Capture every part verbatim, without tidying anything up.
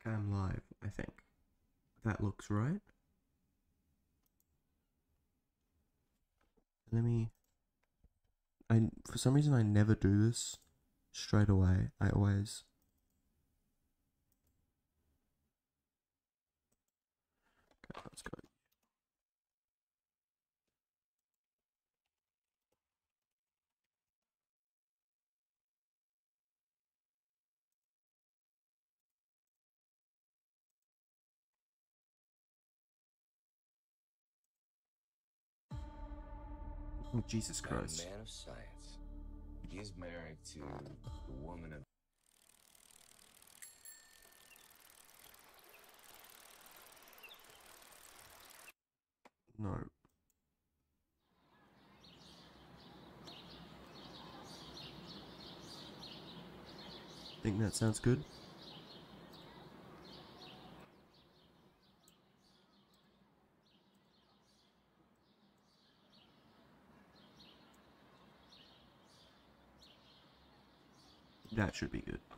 Okay, I'm live, I think. That looks right. Let me... I For some reason I never do this straight away. I always... Okay, let's go. Oh, Jesus Christ. A man of science. He's married to the woman of... No. Think that sounds good? That should be good.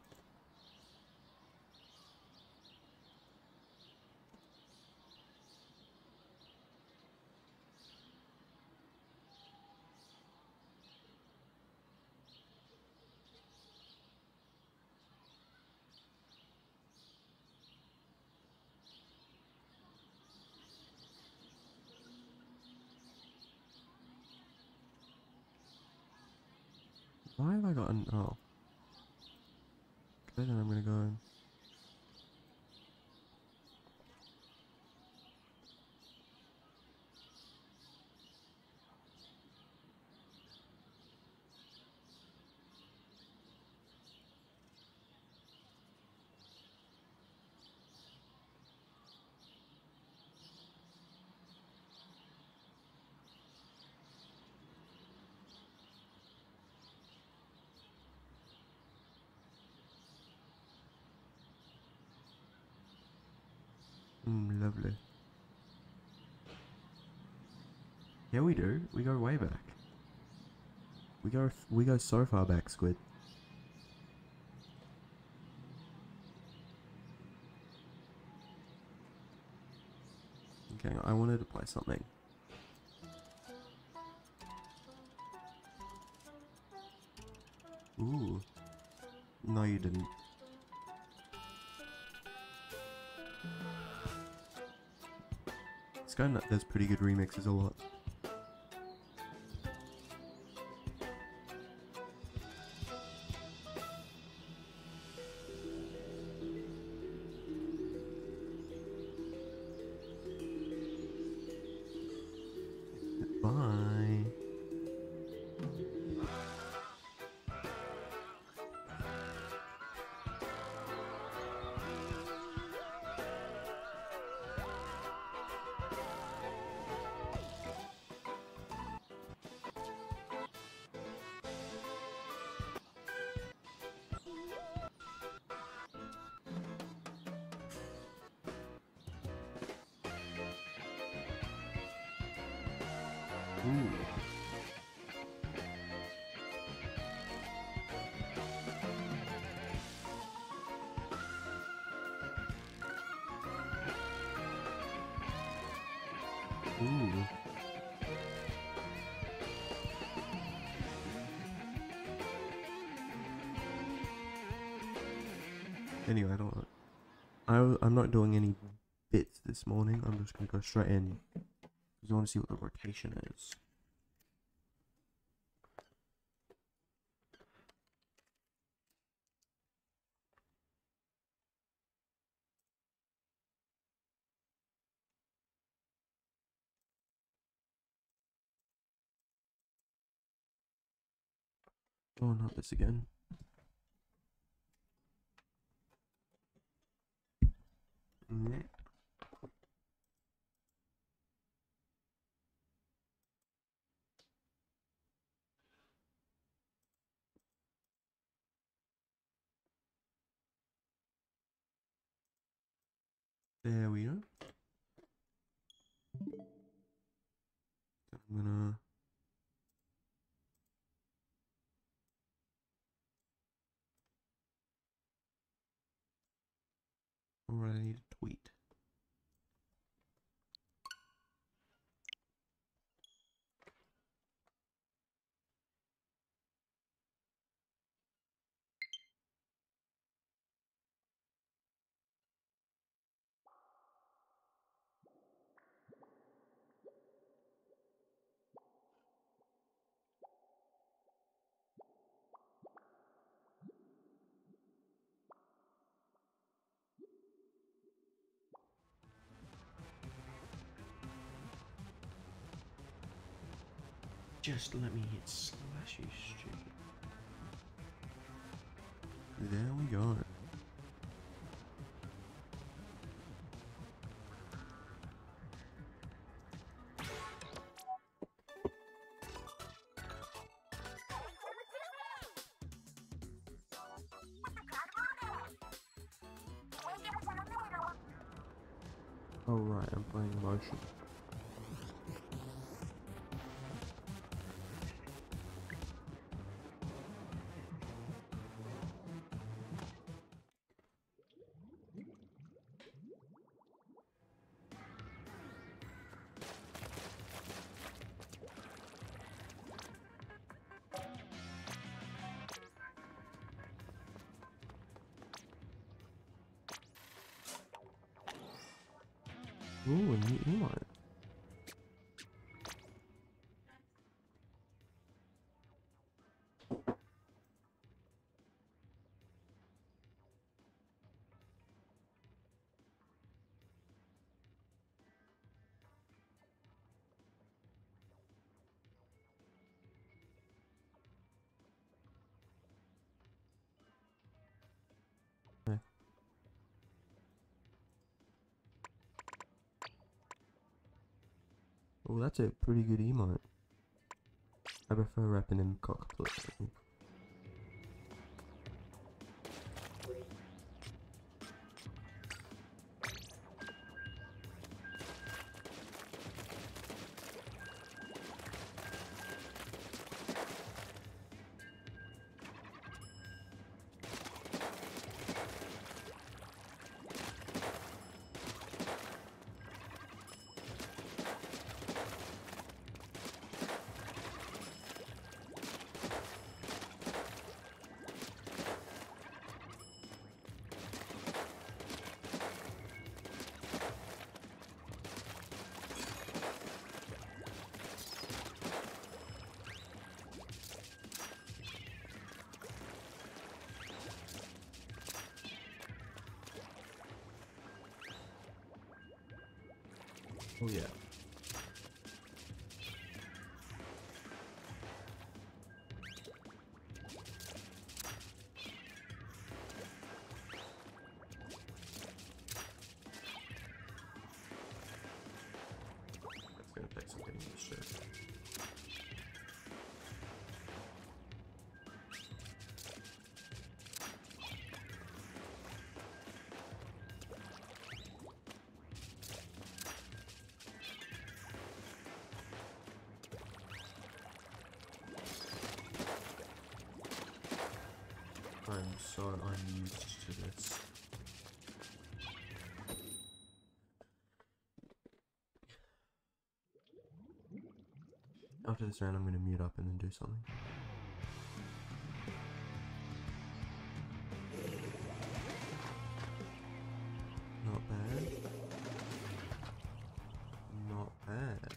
Why have I gotten... Oh. Okay, then I'm gonna go... Mm, lovely. Yeah, we do. We go way back. We go... We go so far back, Squid. Okay, I wanted to play something. Ooh. No, you didn't. This guy does pretty good remixes a lot. Bye. Ooh. Ooh. Anyway, I don't want I, I'm not doing any bits this morning. I'm just going to go straight in. Because I want to see what the rotation is. Oh, not this again. Yeah. There we go. I'm gonna... Alright, I need a tweet. Just let me hit slash, you stupid. There we go. Oh right, I'm playing motion. Ooh, a new emote. Okay. Oh, that's a pretty good emote. I prefer rapping in cockpit. Oh yeah. That's gonna take some getting used to. I'm so unused to this. After this round, I'm going to mute up and then do something. Not bad. Not bad.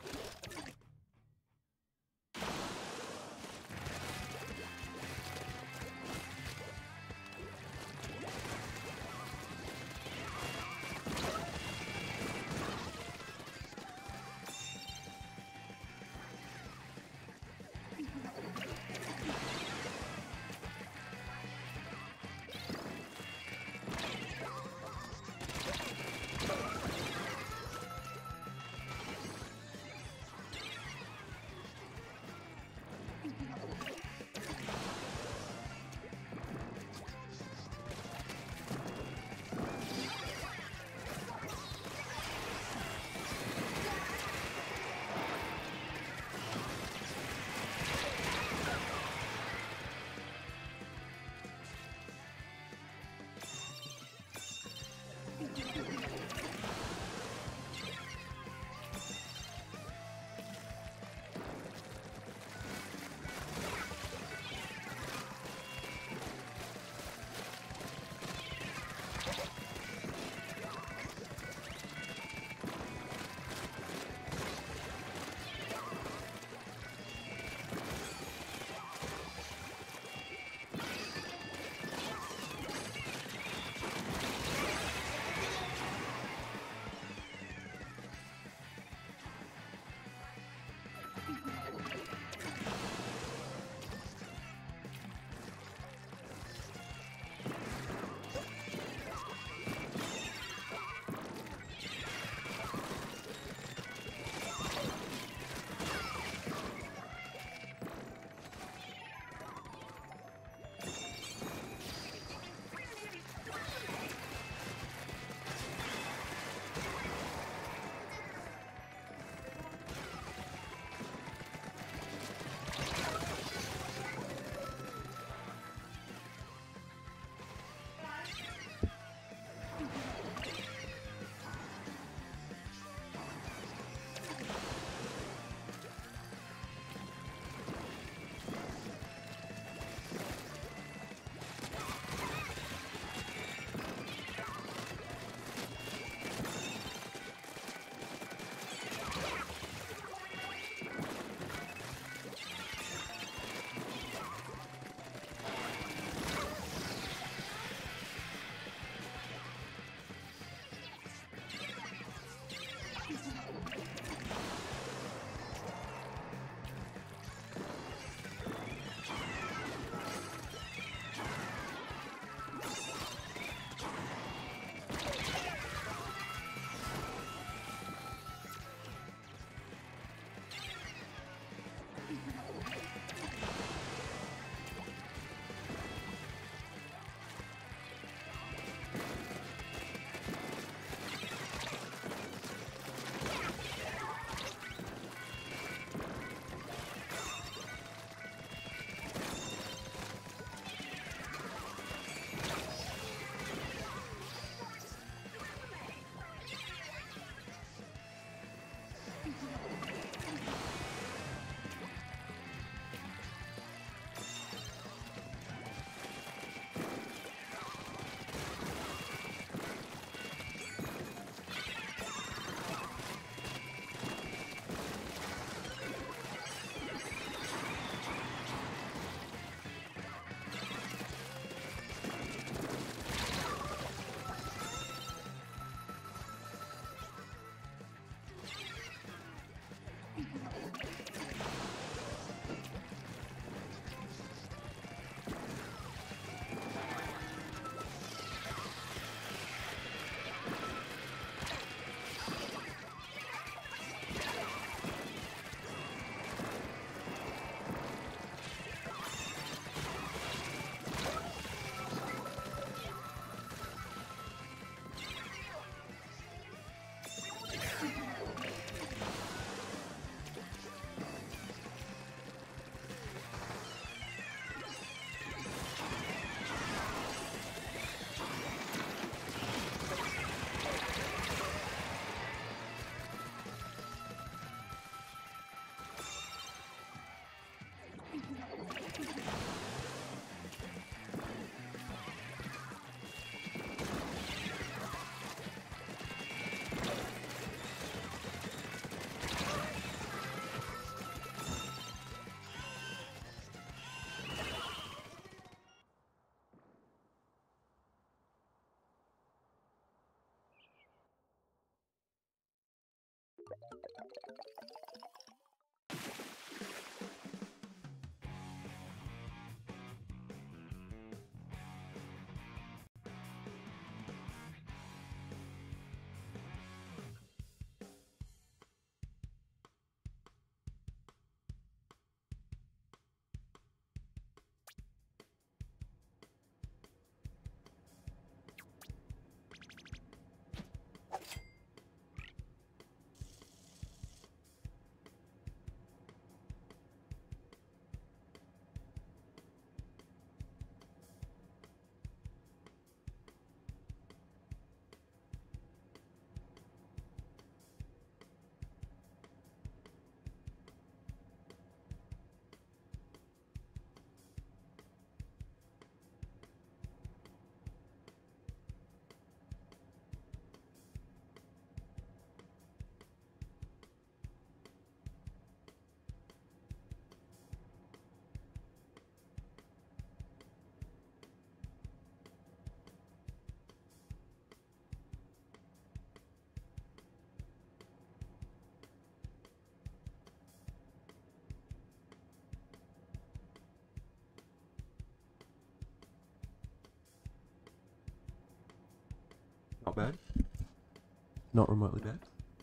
Not bad. Not remotely bad.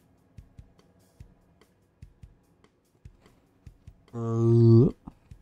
Uh,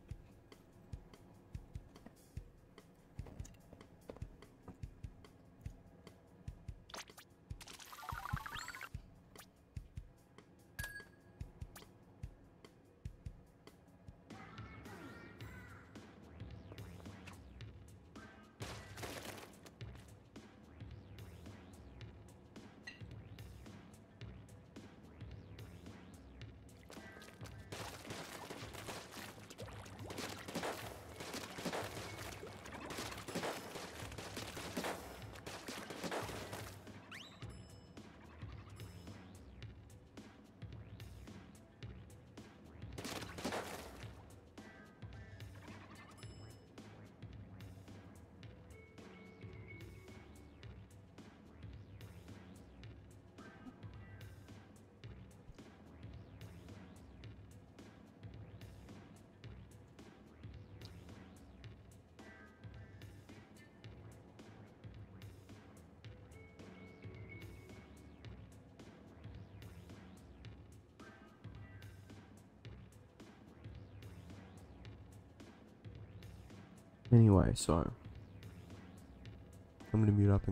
anyway, so I'm gonna mute up and.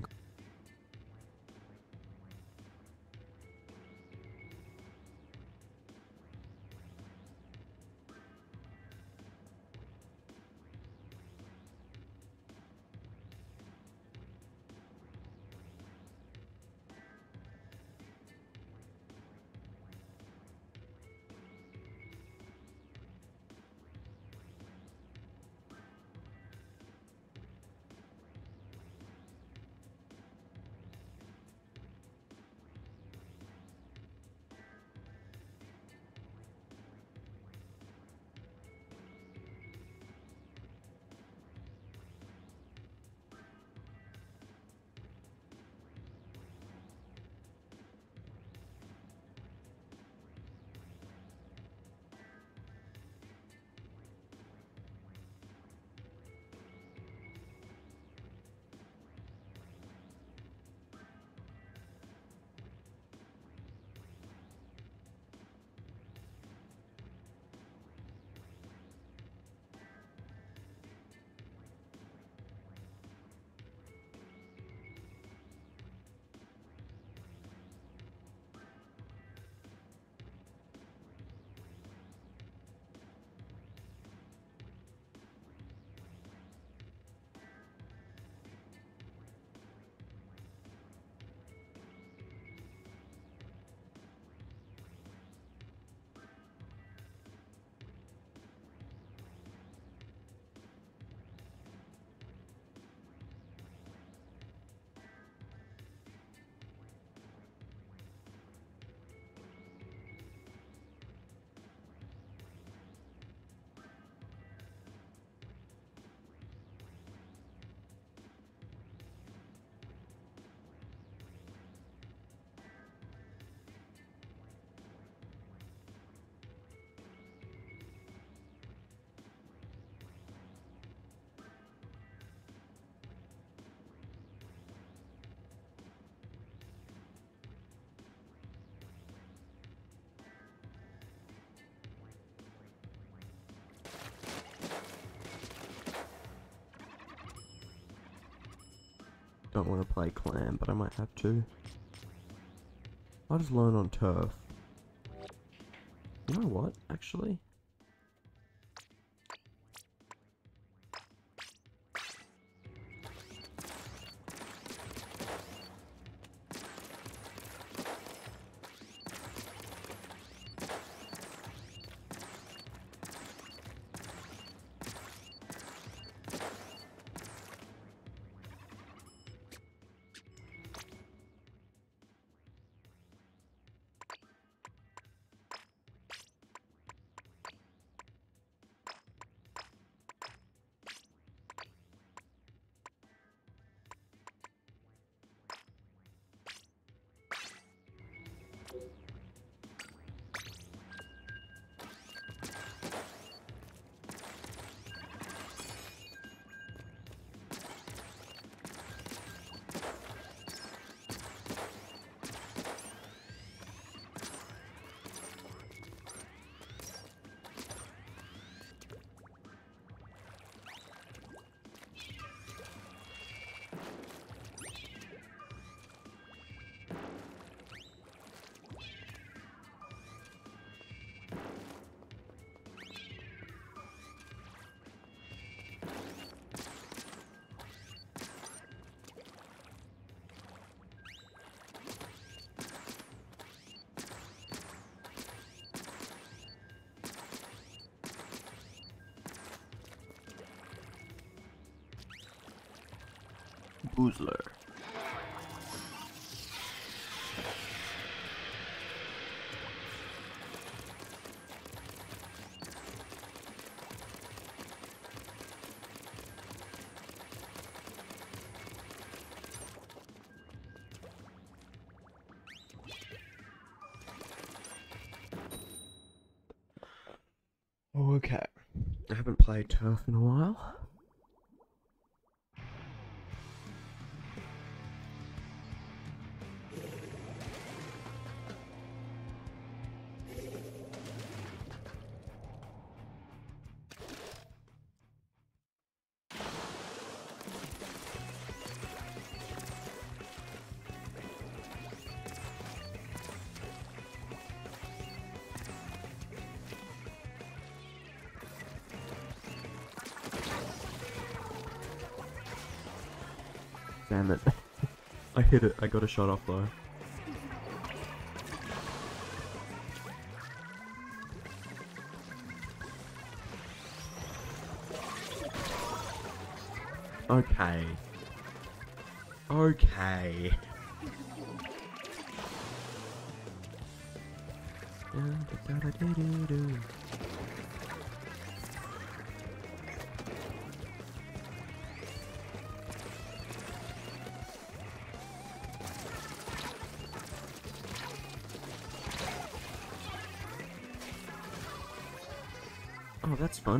Don't want to play clan, but I might have to. I'll just learn on turf. You know what, actually? Bamboozler. Okay. I haven't played turf in a while. Damn it. I hit it. I got a shot off though. Okay. Okay. Oh, that's fun.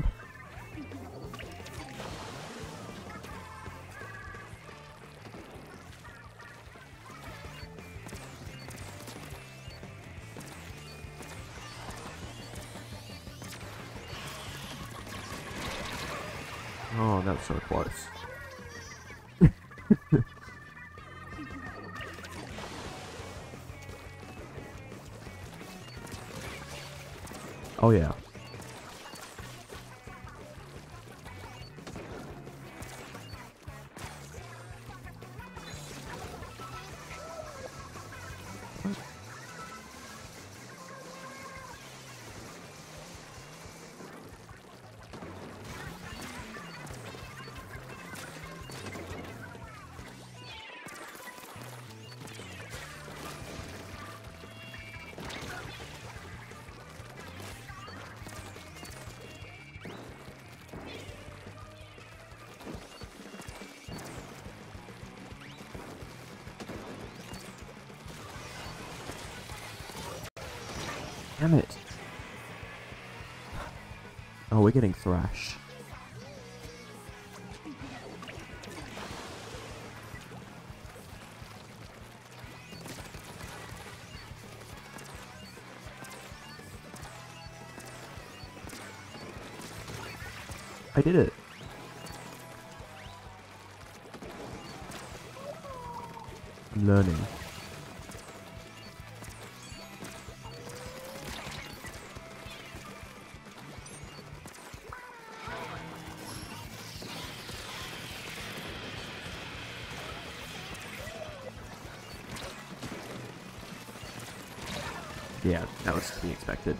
Oh, that was so close. Oh yeah. Damn it. Oh, we're getting thrashed. I did it. I'm learning. Yeah, that was to be expected.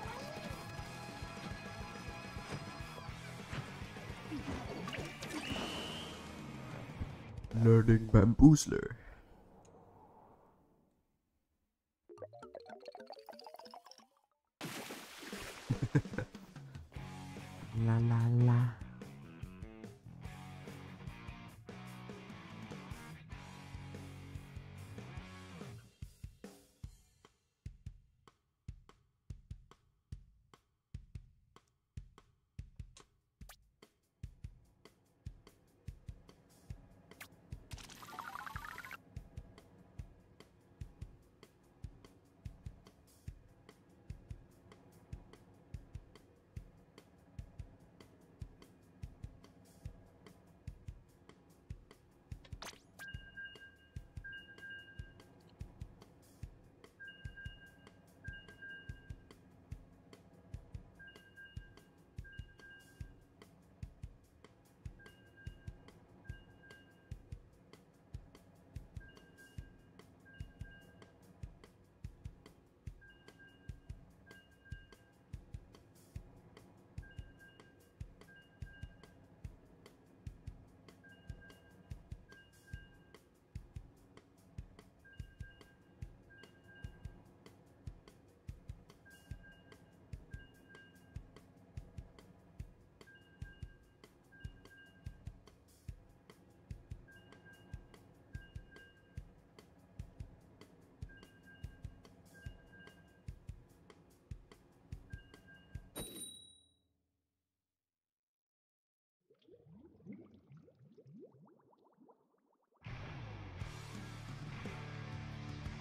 Learning Bamboozler. La la la.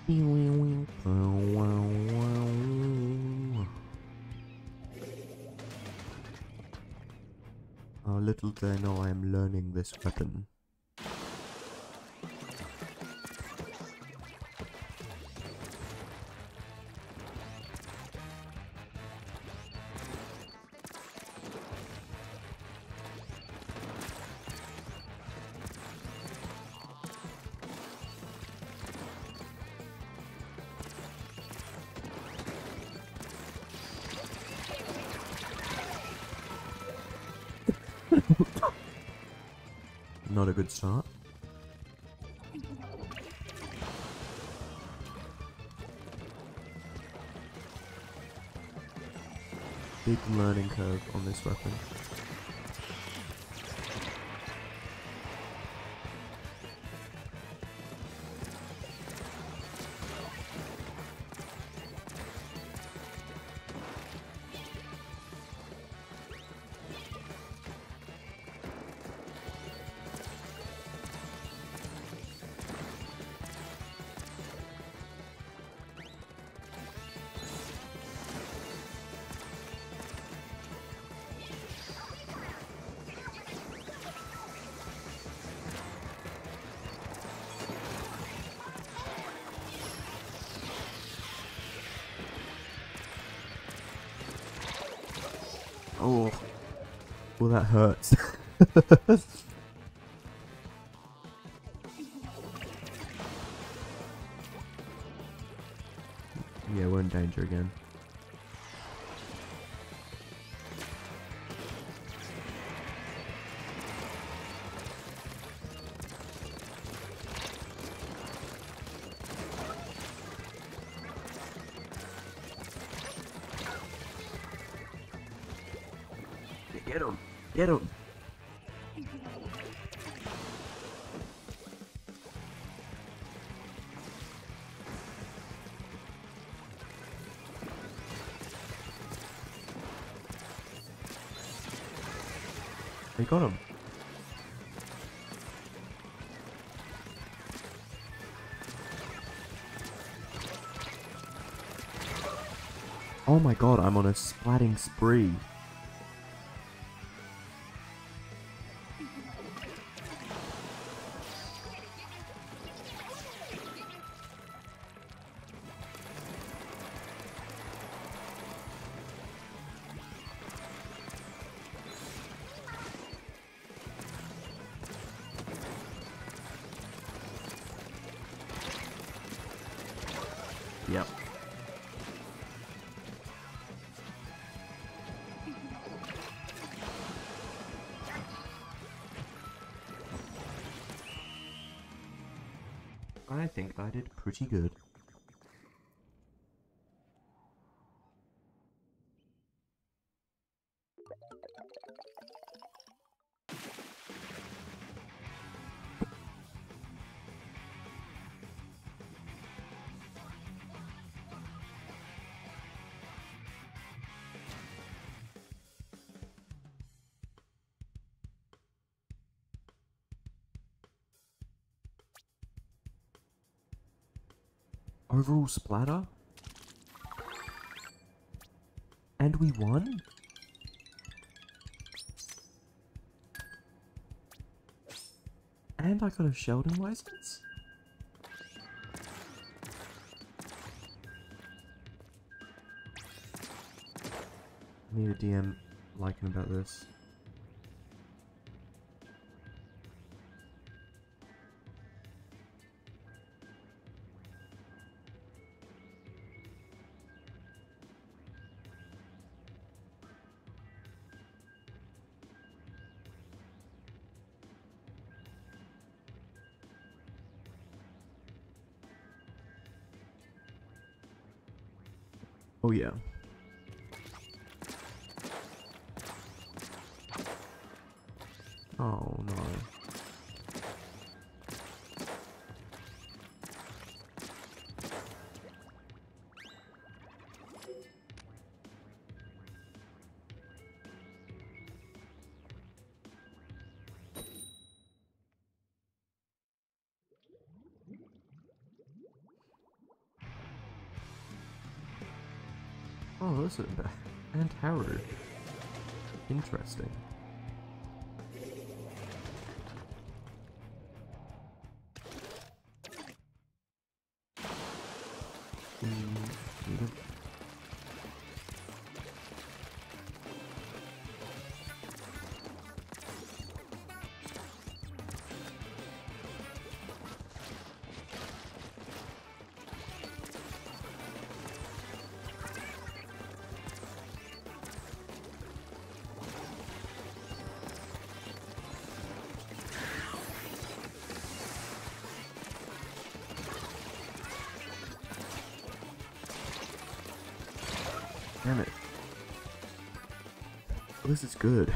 Oh, little do they know I am learning this weapon. Not a good start. Big learning curve on this weapon. Oh, well that hurts. Yeah, we're in danger again. Get him! Get him! They got him. Oh my god, I'm on a splatting spree. Yep. I think I did pretty good. Overall splatter? And we won? And I got a Sheldon license? I need a D M liking about this. Oh yeah. Oh no. Oh, listen, and Howard. Interesting. Mm, damn it. This is good.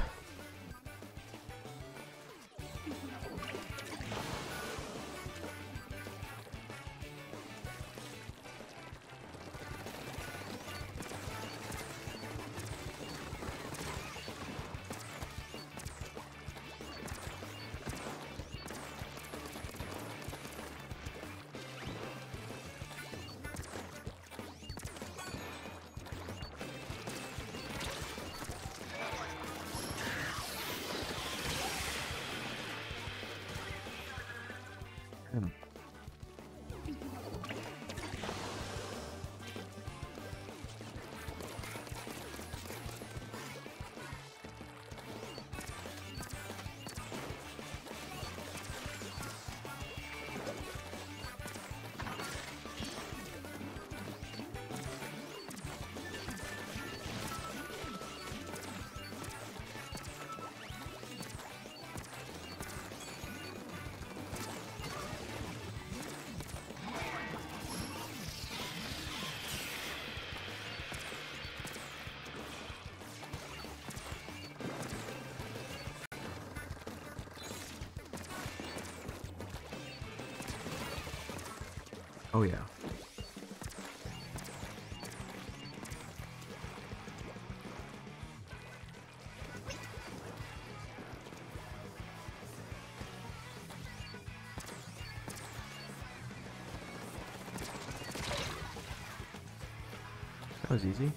Damn. Oh yeah. That was easy.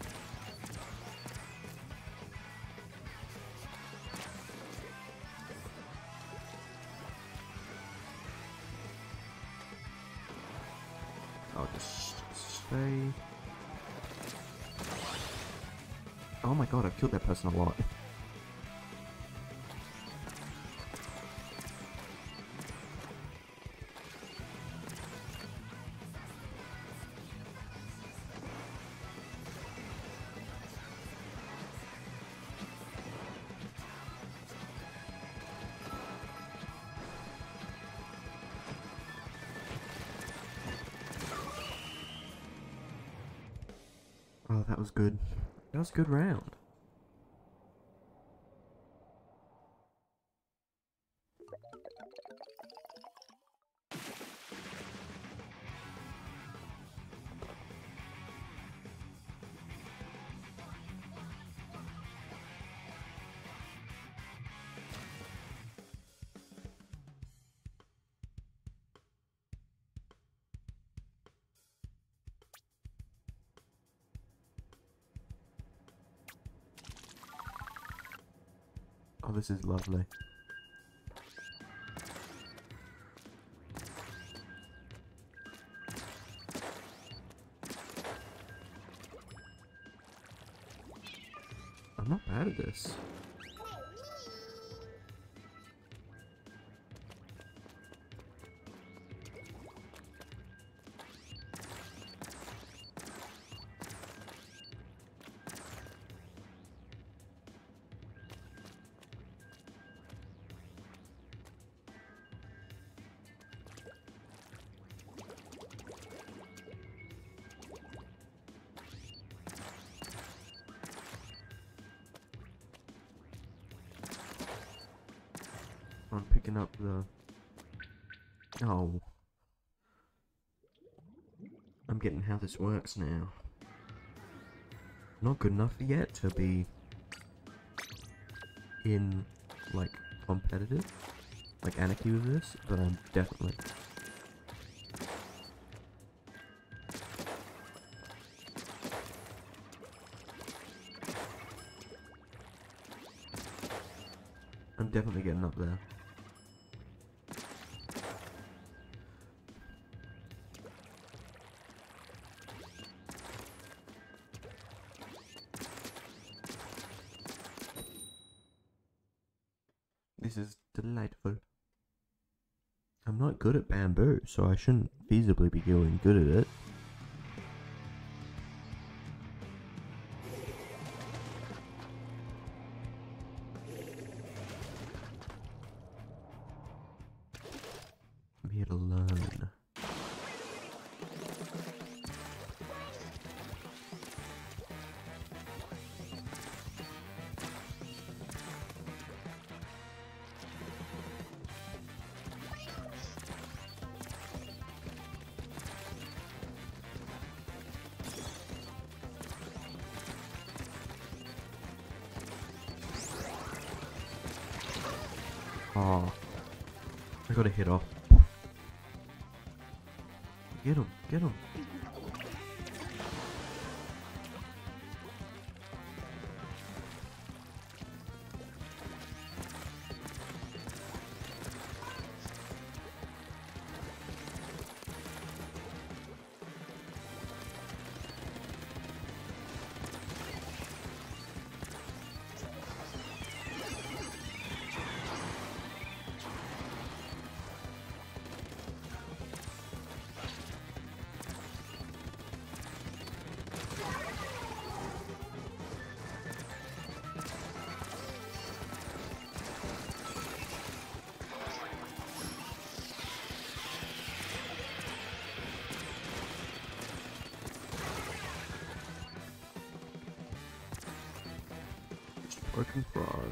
I'll just stay. Oh my god, I've killed that person a lot. Oh, that was good. That was a good round. Oh, this is lovely. I'm not bad at this. I'm picking up the... Oh. I'm getting how this works now. Not good enough yet to be in, like, competitive, like Anarchy with this, but I'm definitely... definitely getting up there. This is delightful. I'm not good at bamboo, so I shouldn't feasibly be doing good at it. I'm here to learn. Oh, I got a hit off. Get him, get him. Broken frog.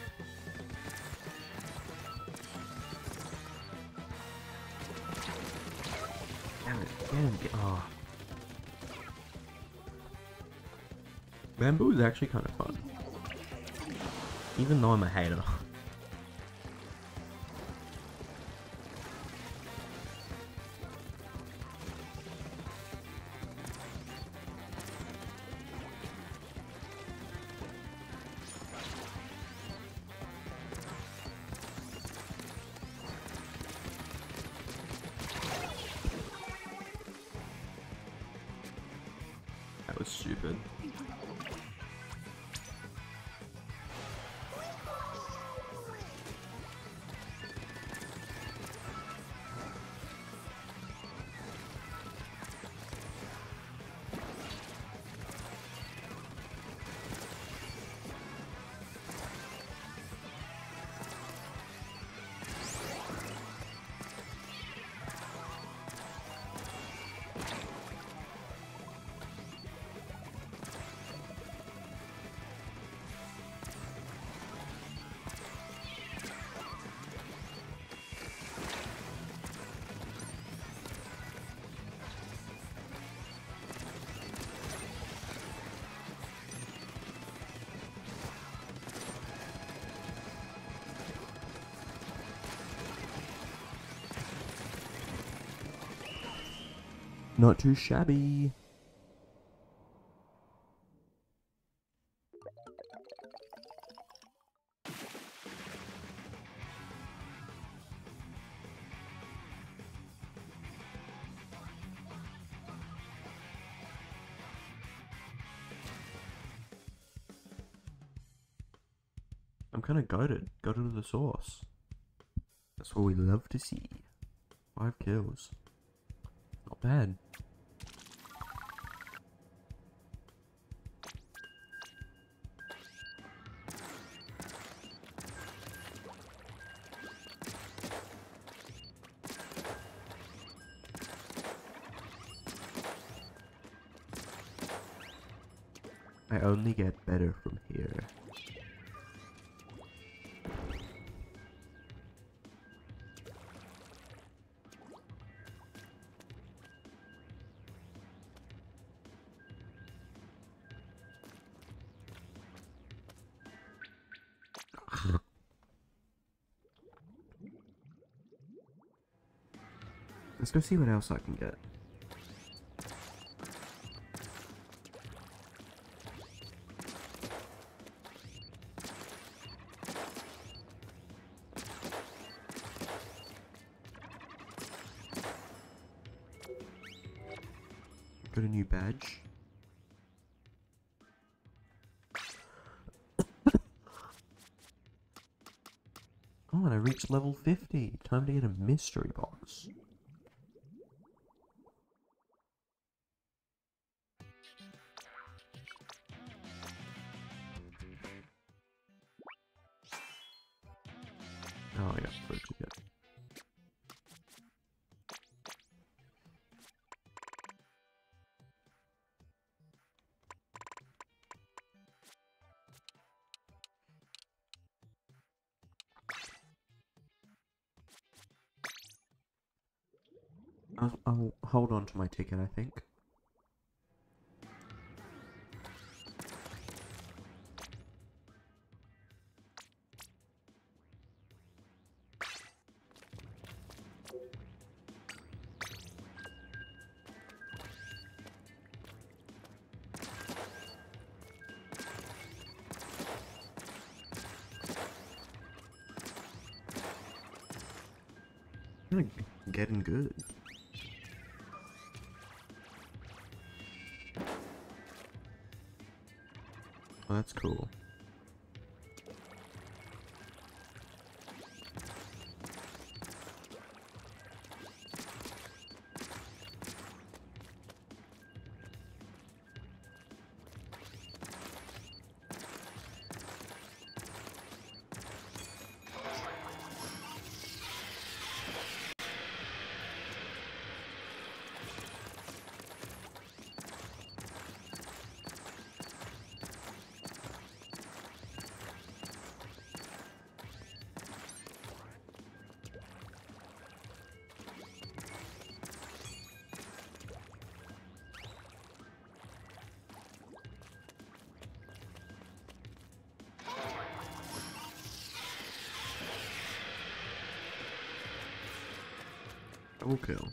Damn it, get him, get, oh. Bamboo is actually kind of fun. Even though I'm a hater. That was stupid. Not too shabby. I'm kind of goated. Goated to the source. That's what we love to see. Five kills. Not bad. I only get better from here. Let's go see what else I can get. Got a new badge. Oh, and I reached level fifty. Time to get a mystery box. Oh, yeah, food to get. I'll, I'll hold on to my ticket, I think. I'm getting good. Oh, that's cool. Double kill.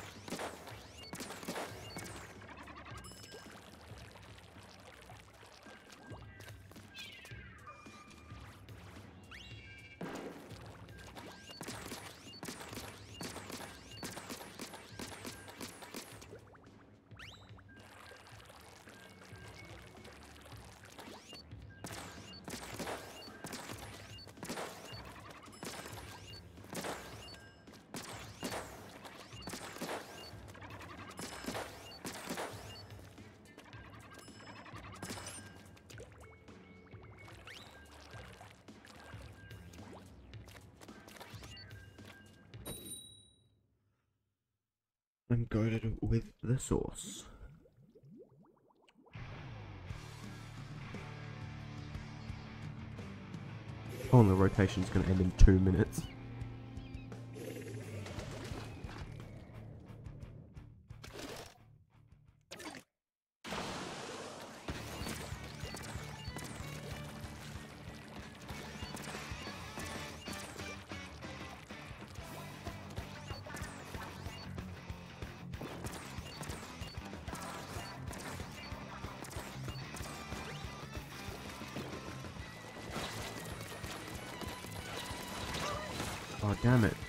I'm goaded with the sauce. Oh, and the rotation's gonna end in two minutes. Oh, damn it.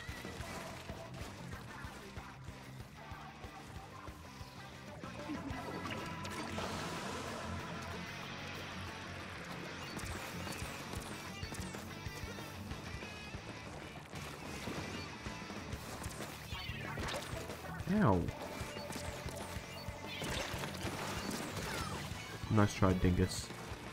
Ow. Nice try, Dingus.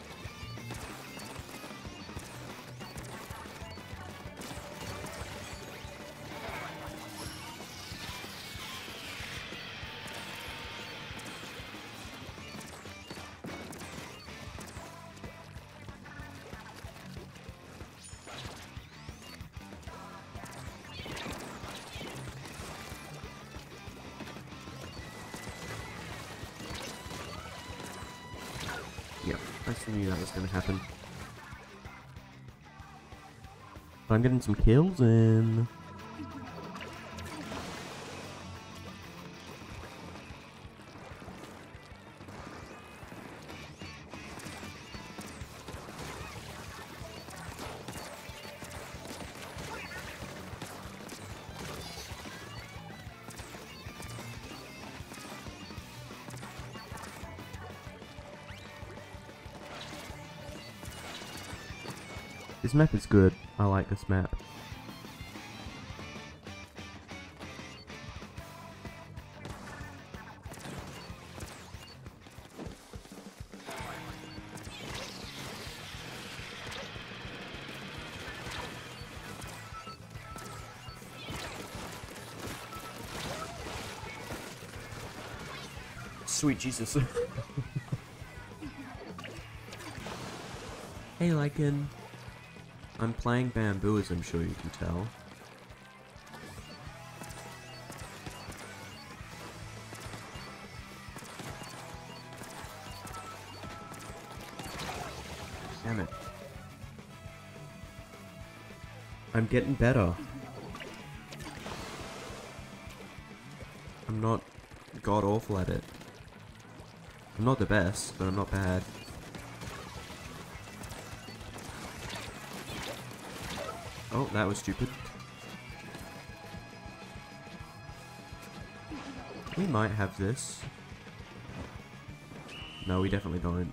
Yep, I knew that was going to happen. But I'm getting some kills in. This map is good. I like this map. Sweet Jesus. Hey Lycan. I'm playing Bamboo, as I'm sure you can tell. Damn it. I'm getting better. I'm not god awful at it. I'm not the best, but I'm not bad. Oh, that was stupid. We might have this. No, we definitely don't.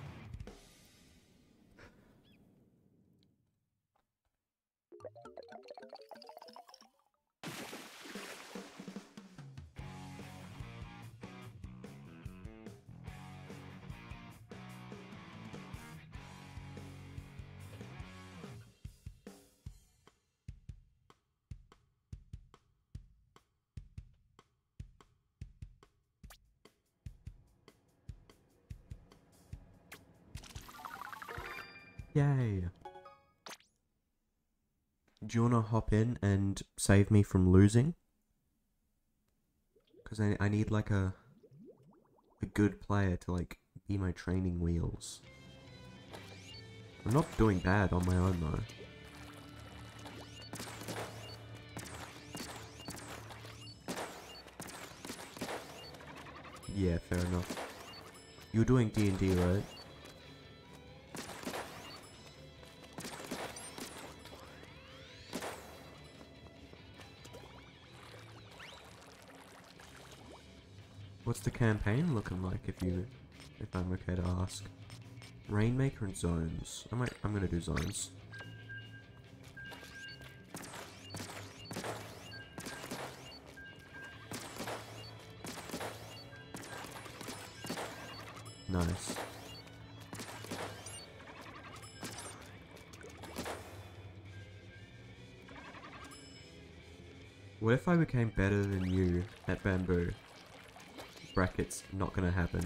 Yay. Do you wanna hop in and save me from losing? Because I, I need like a a good player to like be my training wheels. I'm not doing bad on my own though. Yeah, fair enough. You're doing D and D, right? What's the campaign looking like, if you, if I'm okay to ask? Rainmaker and zones. I might, I'm gonna do zones. Nice. What if I became better than you at Bamboo? Brackets, not gonna happen.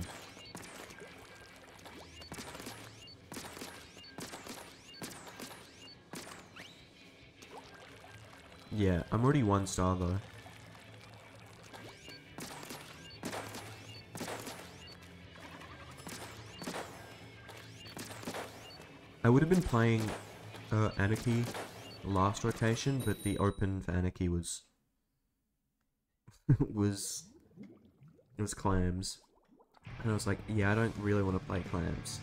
Yeah, I'm already one star though. I would have been playing uh, Anarchy last rotation, but the open for Anarchy was was it was clams, and I was like, yeah, I don't really want to play clams.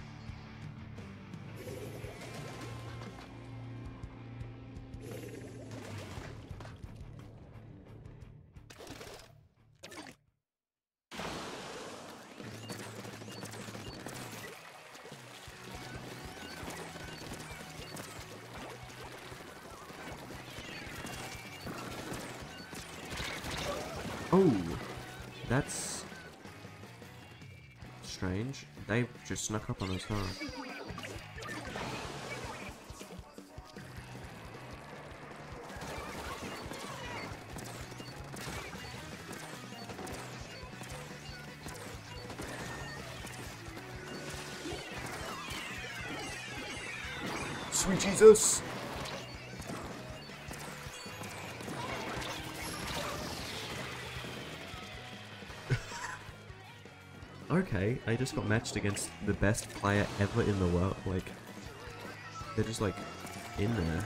Oh, that's strange. They just snuck up on us, huh? Sweet Jesus! Okay, I just got matched against the best player ever in the world. Like, they're just like in there.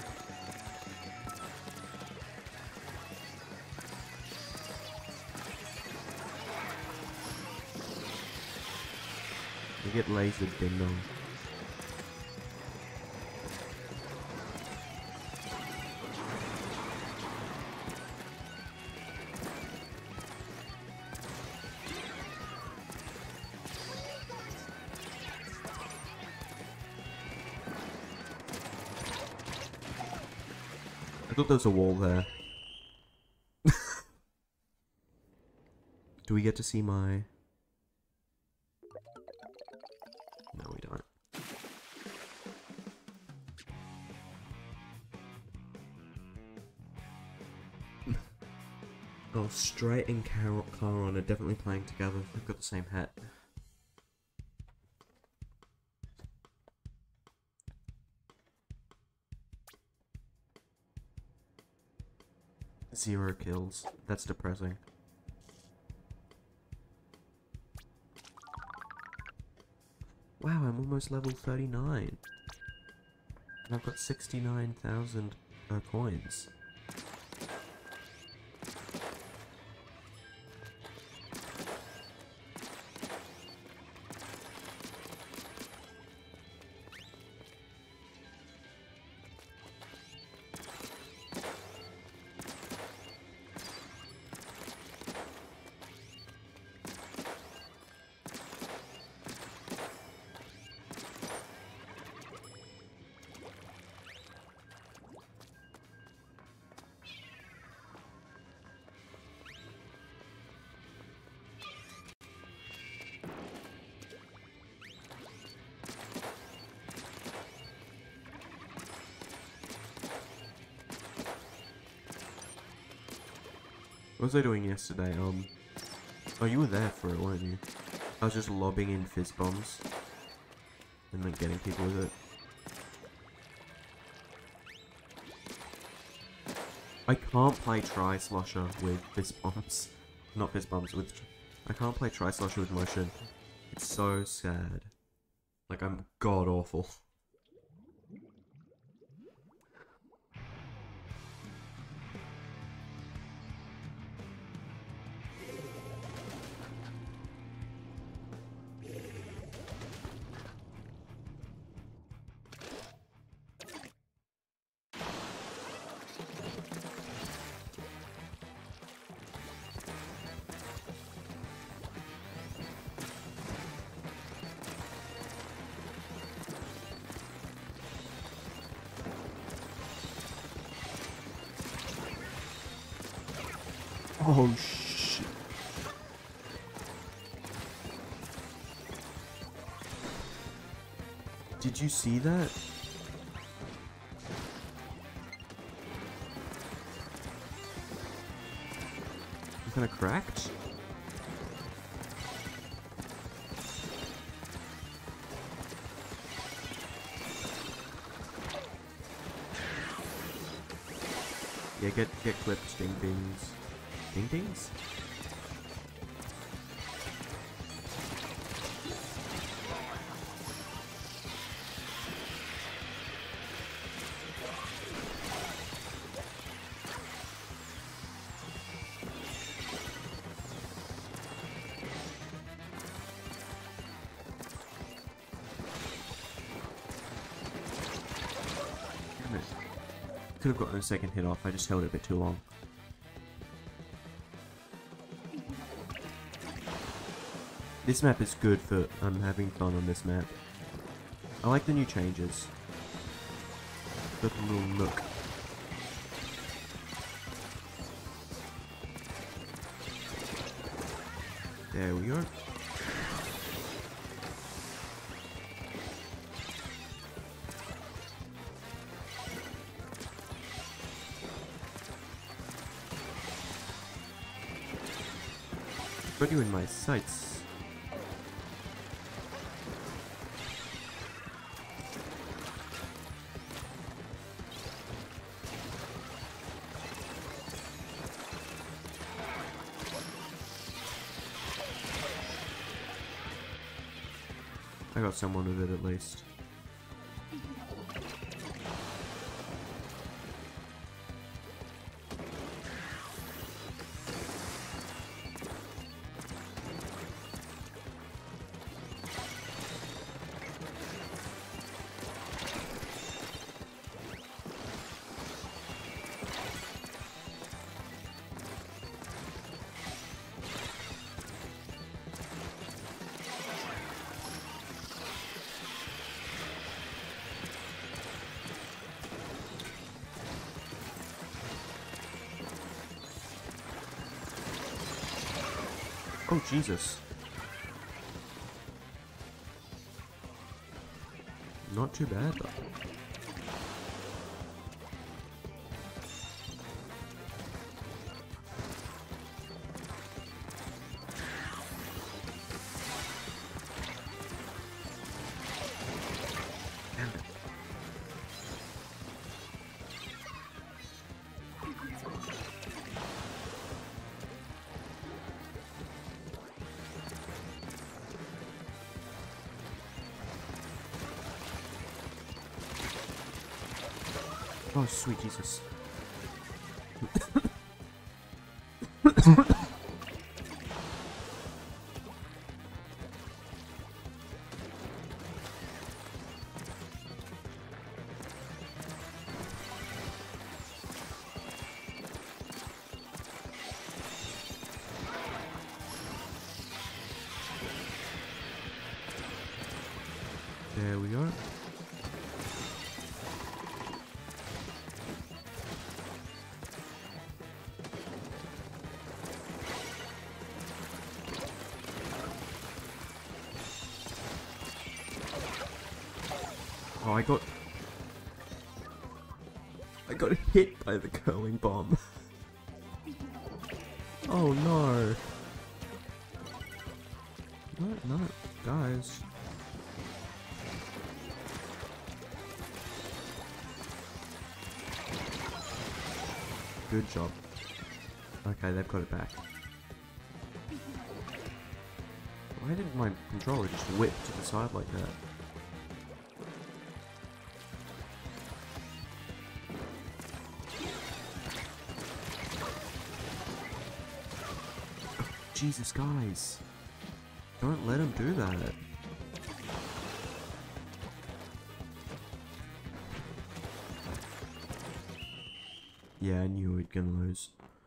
You get lasered, ding dong. I thought there was a wall there. Do we get to see my... No, we don't. Oh, Strait and Car Caron are definitely playing together. They've got the same hat. Zero kills. That's depressing. Wow, I'm almost level thirty-nine. And I've got sixty-nine thousand uh, coins. What was I doing yesterday? Um, oh, you were there for it, weren't you? I was just lobbing in fizz bombs and then getting people with it. I can't play Tri-Slosher with fizz bombs. Not fizz bombs, with... I can't play Tri-Slosher with motion. It's so sad. Like, I'm god-awful. Oh shit. Did you see that? It's kinda cracked? Yeah, get get clipped, ding dings. Ding dings? Damn it. Could have gotten a second hit off, I just held it a bit too long. This map is good for um, having fun on this map. I like the new changes. Got a little nook. There we go. Got you in my sights. I got someone with it at least. Oh, Jesus. Not too bad, though. Oh, sweet Jesus. There we go. Oh, I got... I got hit by the curling bomb. Oh no. No, no, guys. Good job. Okay, they've got it back. Why didn't my controller just whip to the side like that? Jesus, guys. Don't let him do that. Yeah, I knew we'd gonna lose.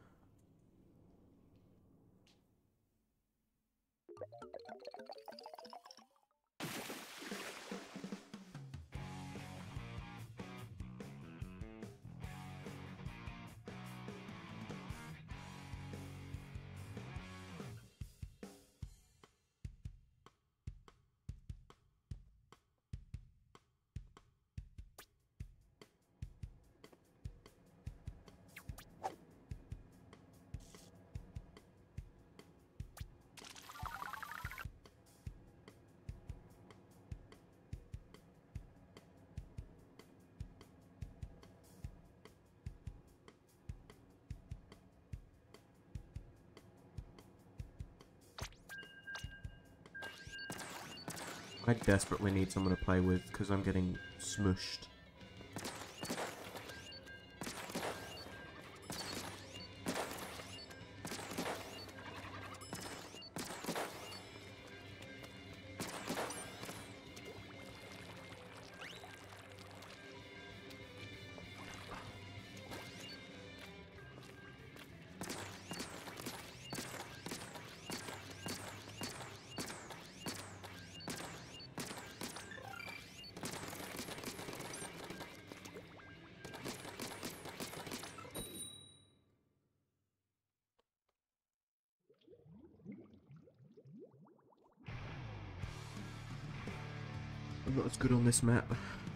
I desperately need someone to play with because I'm getting smushed. I'm not as good on this map.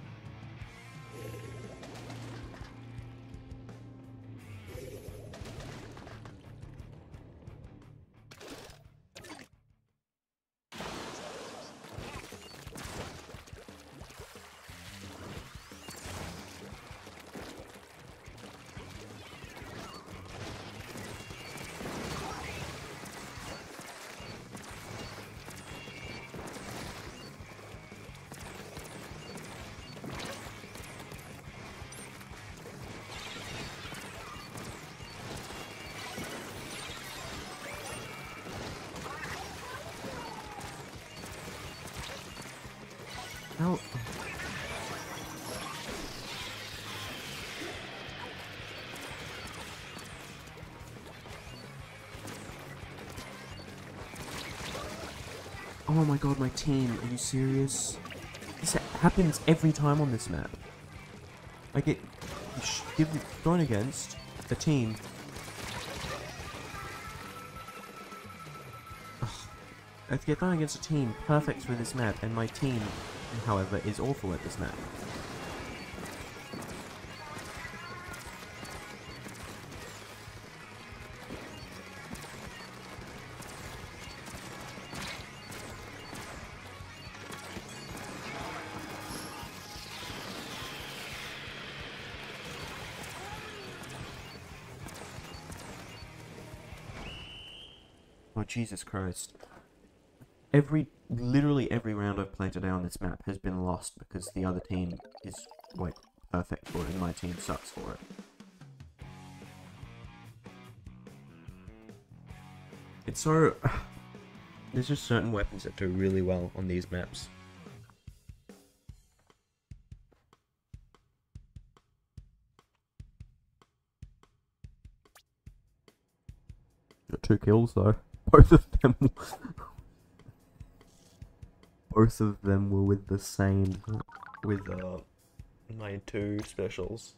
How? Oh my god, my team, are you serious? This happens every time on this map. I get given thrown against a team. Ugh. I get going against a team perfect for this map, and my team, however, is awful at this map. Oh, Jesus Christ. Every, literally every round I've played today on this map has been lost because the other team is, like, perfect for it and my team sucks for it. It's so... There's just certain weapons that do really well on these maps. Got two kills though. Both of them Both of them were with the same with uh my two specials.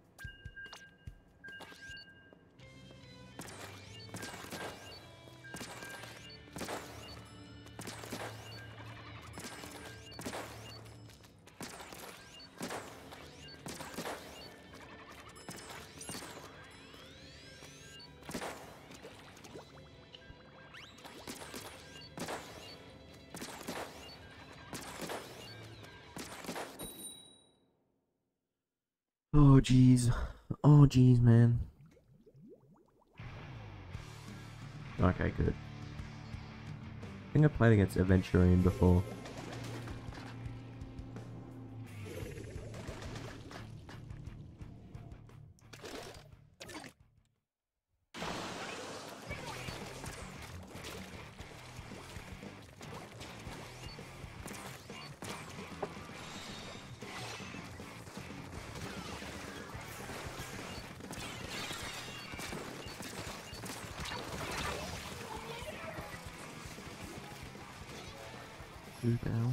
Oh jeez. Oh jeez, man. Okay, good. I think I played against Aventurian before. Two down.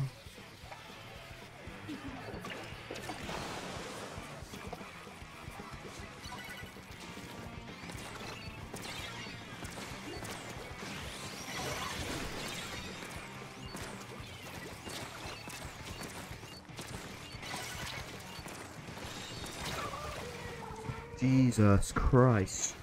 Jesus Christ.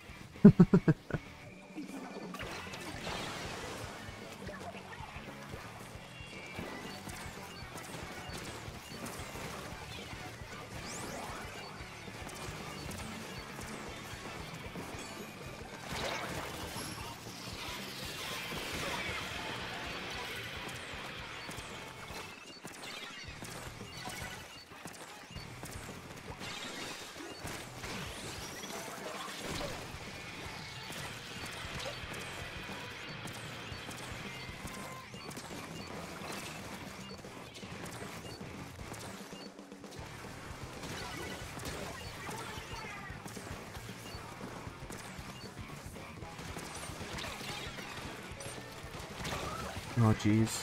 Oh jeez.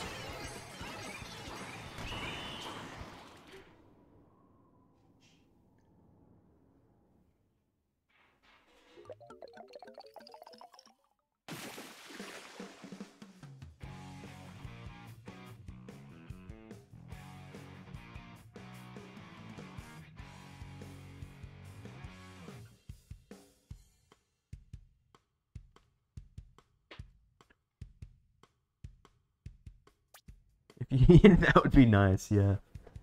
If you, that would be nice, yeah.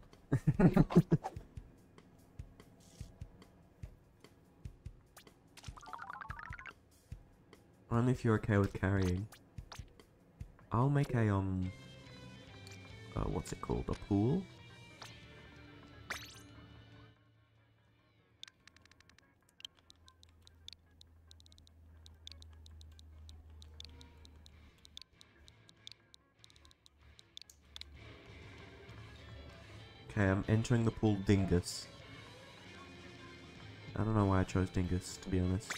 Only if you're okay with carrying. I'll make a, um... Uh, what's it called? A pool? Okay, I'm entering the pool Dingus. I don't know why I chose Dingus, to be honest.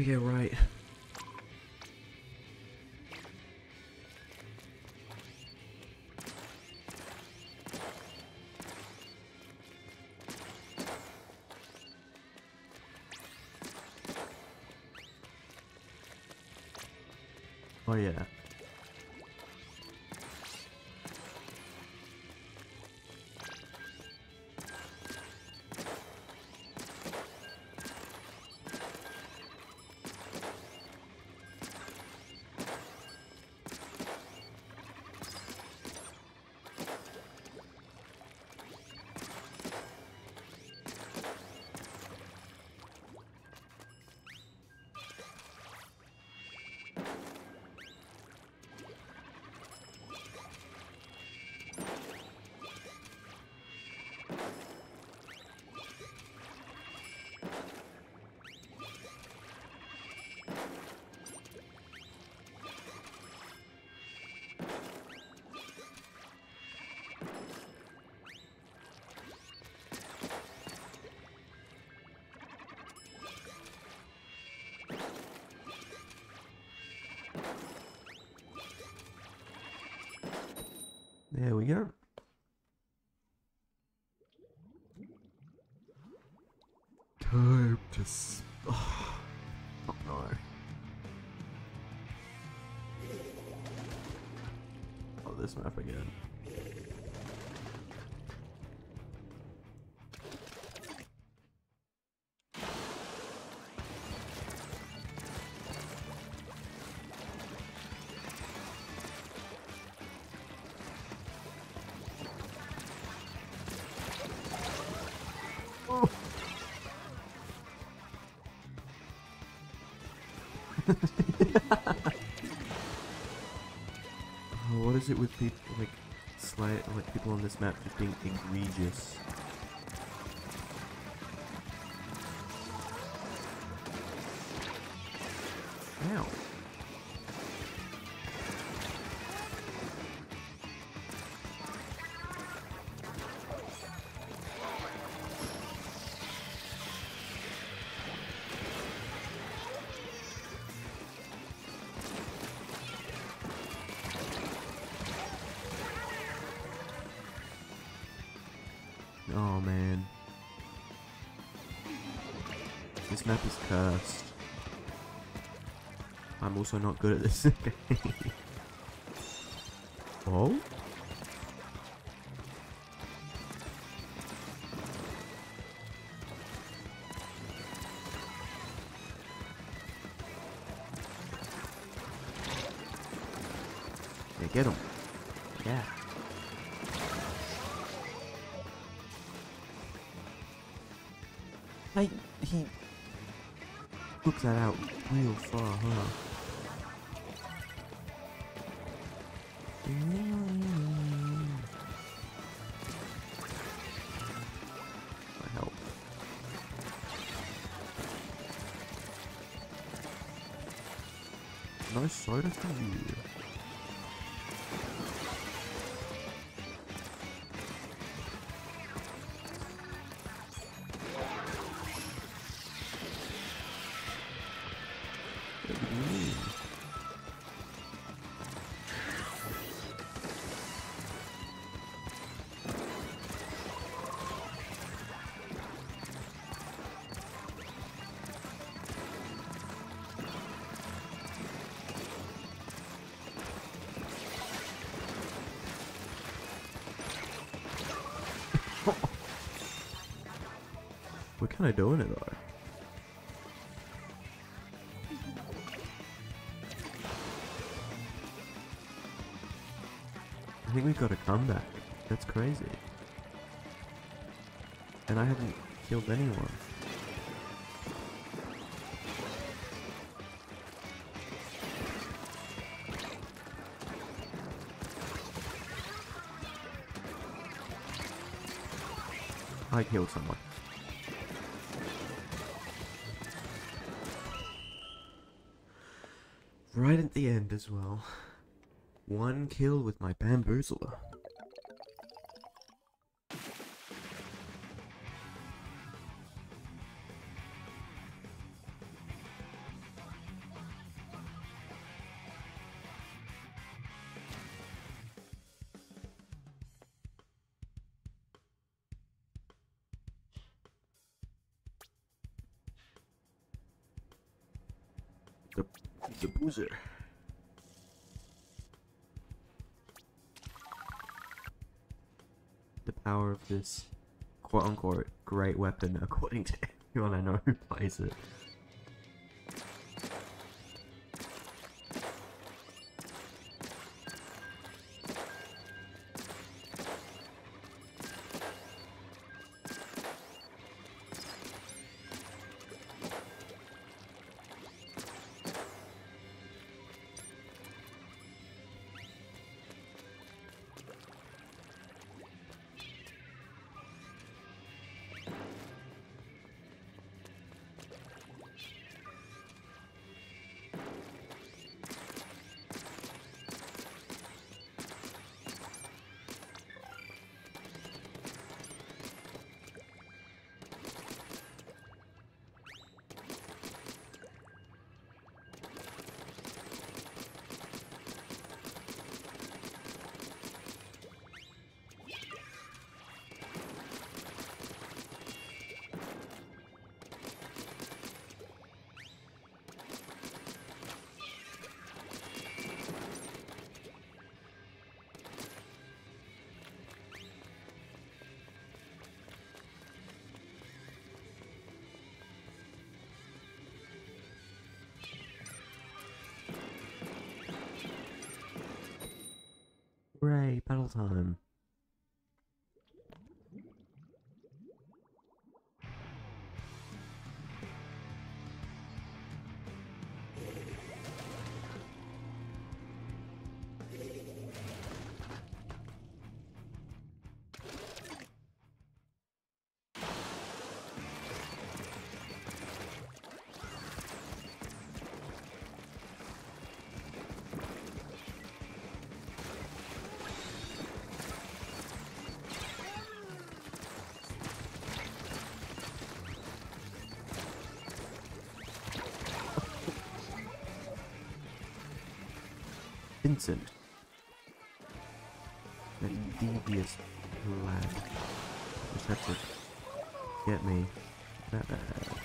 But yeah, right. Oh yeah. There we go. Time to s- oh, oh no. Oh, this map again. Oh. Oh, what is it with people like slight like people on this map just being egregious? Ow. Oh man. This map is cursed. I'm also not good at this game. Oh? Yeah, get him. Yeah. Hey, he took that out real far, huh? I help. No soda for you. What do you mean? We're kind of doing it though. I think we've got a comeback. That's crazy. And I haven't killed anyone. I killed someone. Right at the end as well. One kill with my bamboozler. The boozer. The power of this quote-unquote great weapon, according to everyone I know who plays it. Hooray, battle time. Vincent. That devious lad. Just had to get me that bad.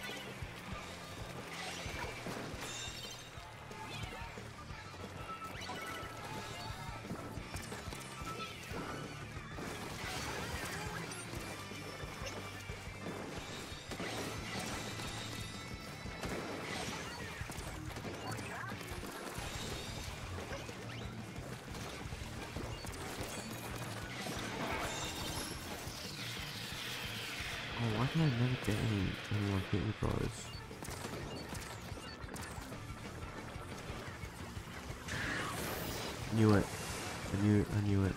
Oh, why can I never get any anyone hit with those? Knew it. I knew I knew it.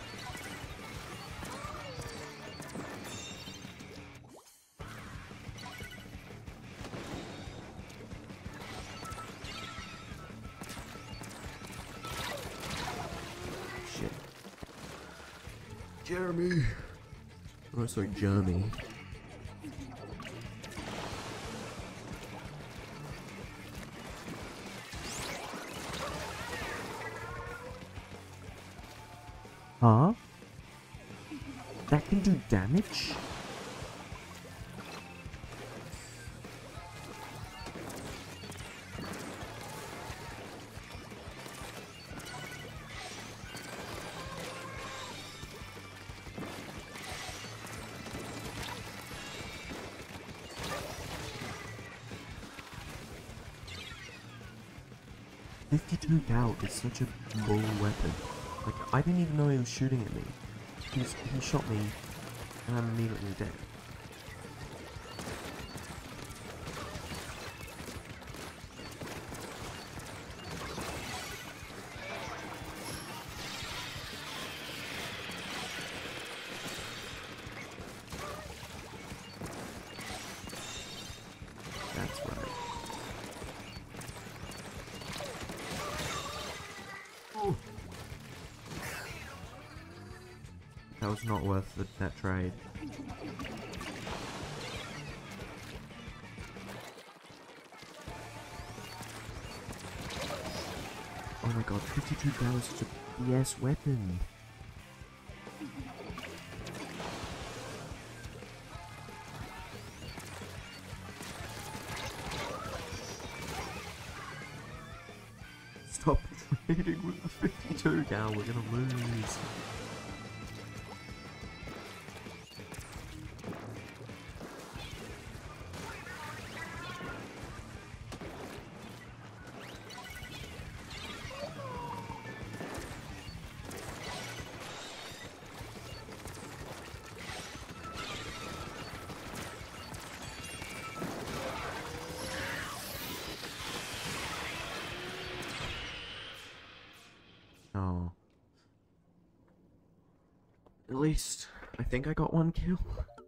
Shit. Jeremy. Oh, sorry, Jeremy. Huh? That can do damage? fifty-two cal is such a bull weapon. Like, I didn't even know he was shooting at me. He, was, he shot me, and I'm immediately dead. That's right. Oh. That was not worth the, that trade. Oh my god, fifty-two cal is such a B S weapon. competing with the fifty-two gal, we're gonna lose. Oh. At least, I think I got one kill.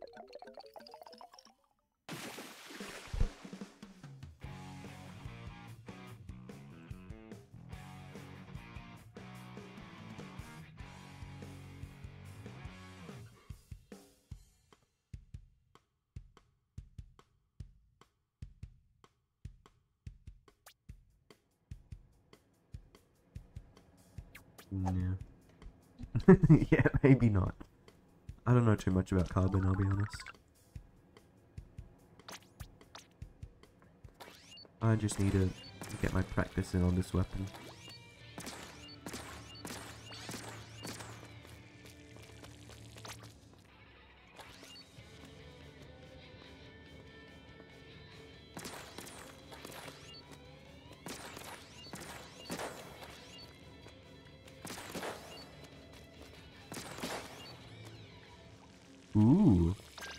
No. Yeah, maybe not. I don't know too much about carbon, I'll be honest. I just need to get my practice in on this weapon. Ooh.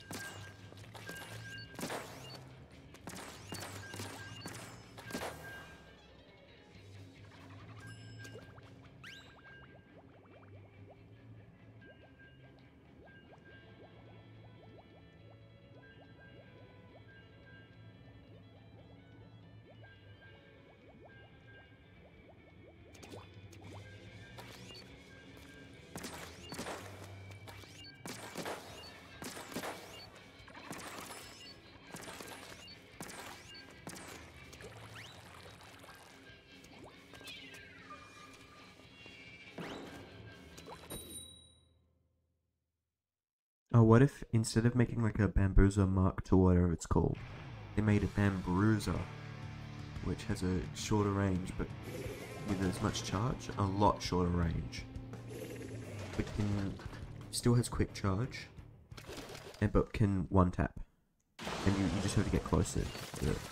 Oh, what if instead of making like a Bambuza Mark two, whatever it's called, they made a Bambruza, which has a shorter range, but with as much charge, a lot shorter range. But can still has quick charge, and but can one tap, and you, you just have to get closer to it.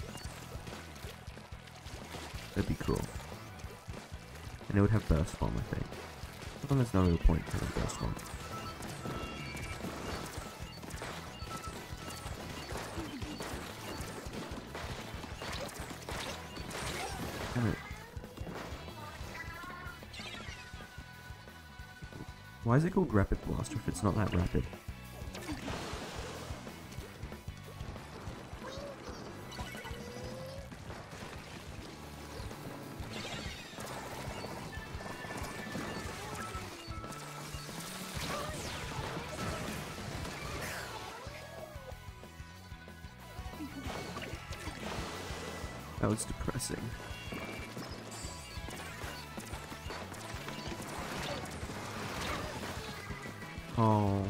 That'd be cool. And it would have burst bomb, I think. But there's no real point to having burst bomb. Damn it. Why is it called Rapid Blaster if it's not that rapid? That was depressing. Oh.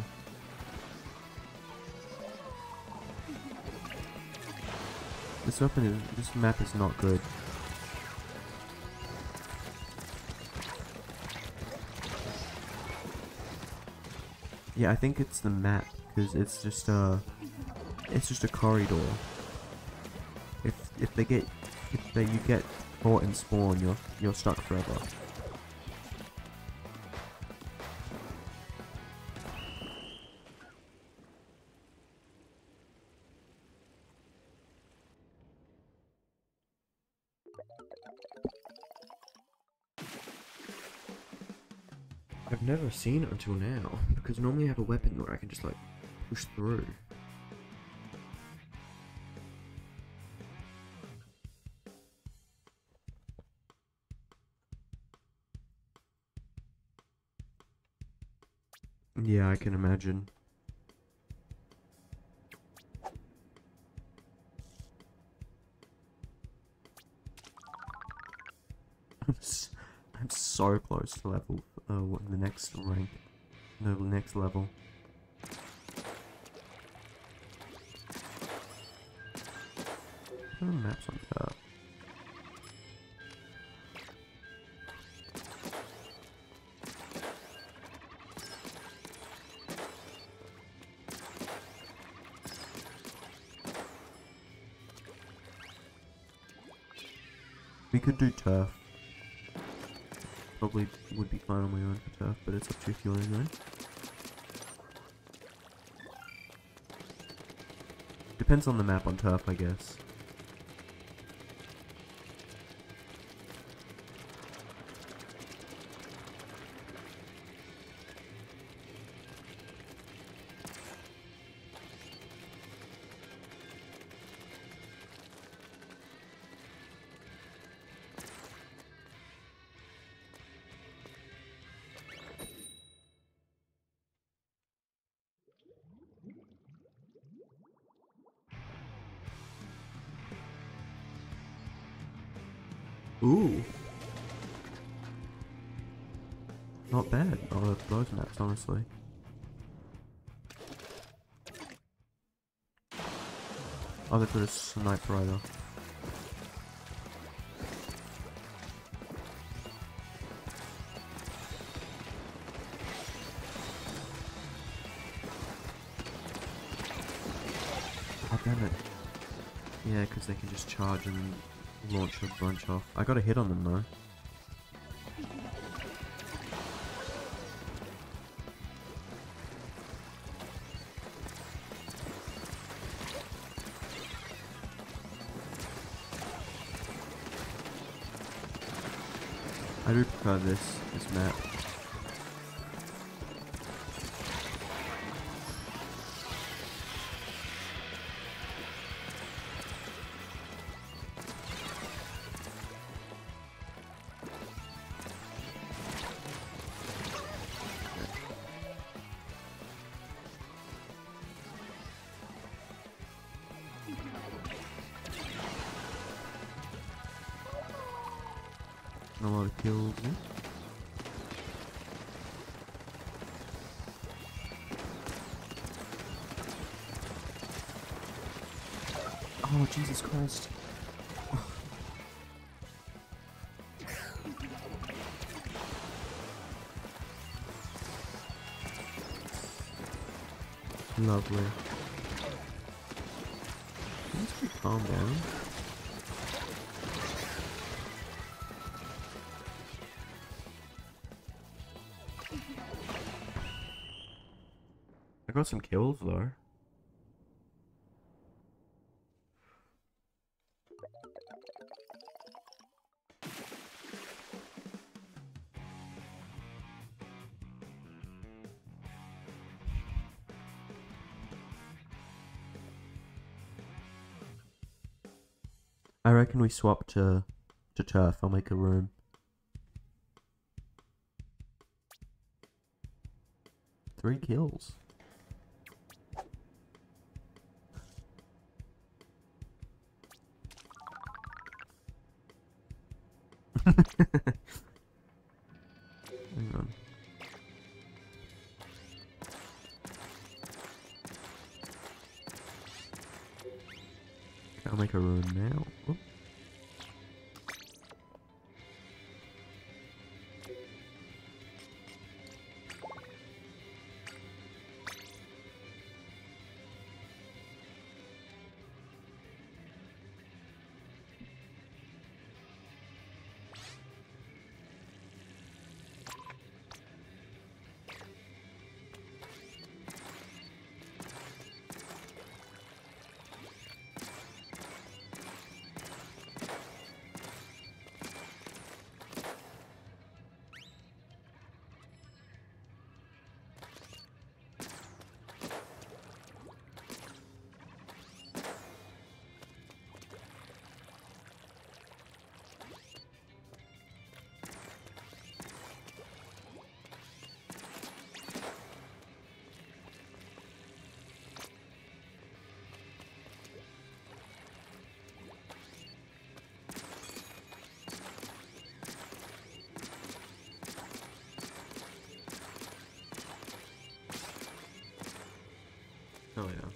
This weapon is, this map is not good. Yeah, I think it's the map, because it's just a, it's just a corridor. If if they get, if they you get caught and spawn, you're you're stuck forever. I've never seen it until now, because normally I have a weapon where I can just like push through. Yeah, I can imagine. I'm, s I'm so close to level, uh, what, the next rank, no, the next level. Oh, maps on top. We could do turf. Probably would be fine on my own for turf, but it's up to you if you want to go. Depends on the map on turf, I guess. Ooh. Not bad. Oh, those maps, honestly. Oh, they put a sniper rider. Oh, damn it. Yeah, because they can just charge and launch a bunch off. I got a hit on them though. I do prefer this, this map. A lot of kills. Yeah. Oh, Jesus Christ. Lovely. Let's be calm down. I got some kills though. I reckon we swap to to turf. I'll make a room. Three kills. Hang on. I'll make a room now. Oop. Oh yeah.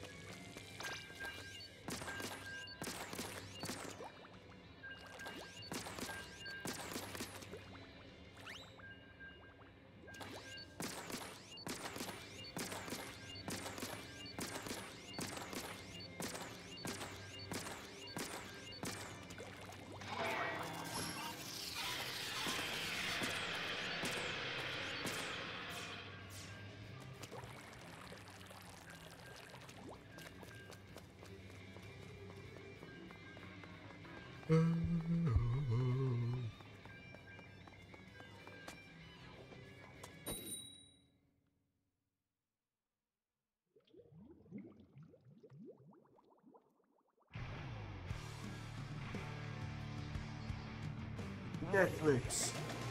Netflix.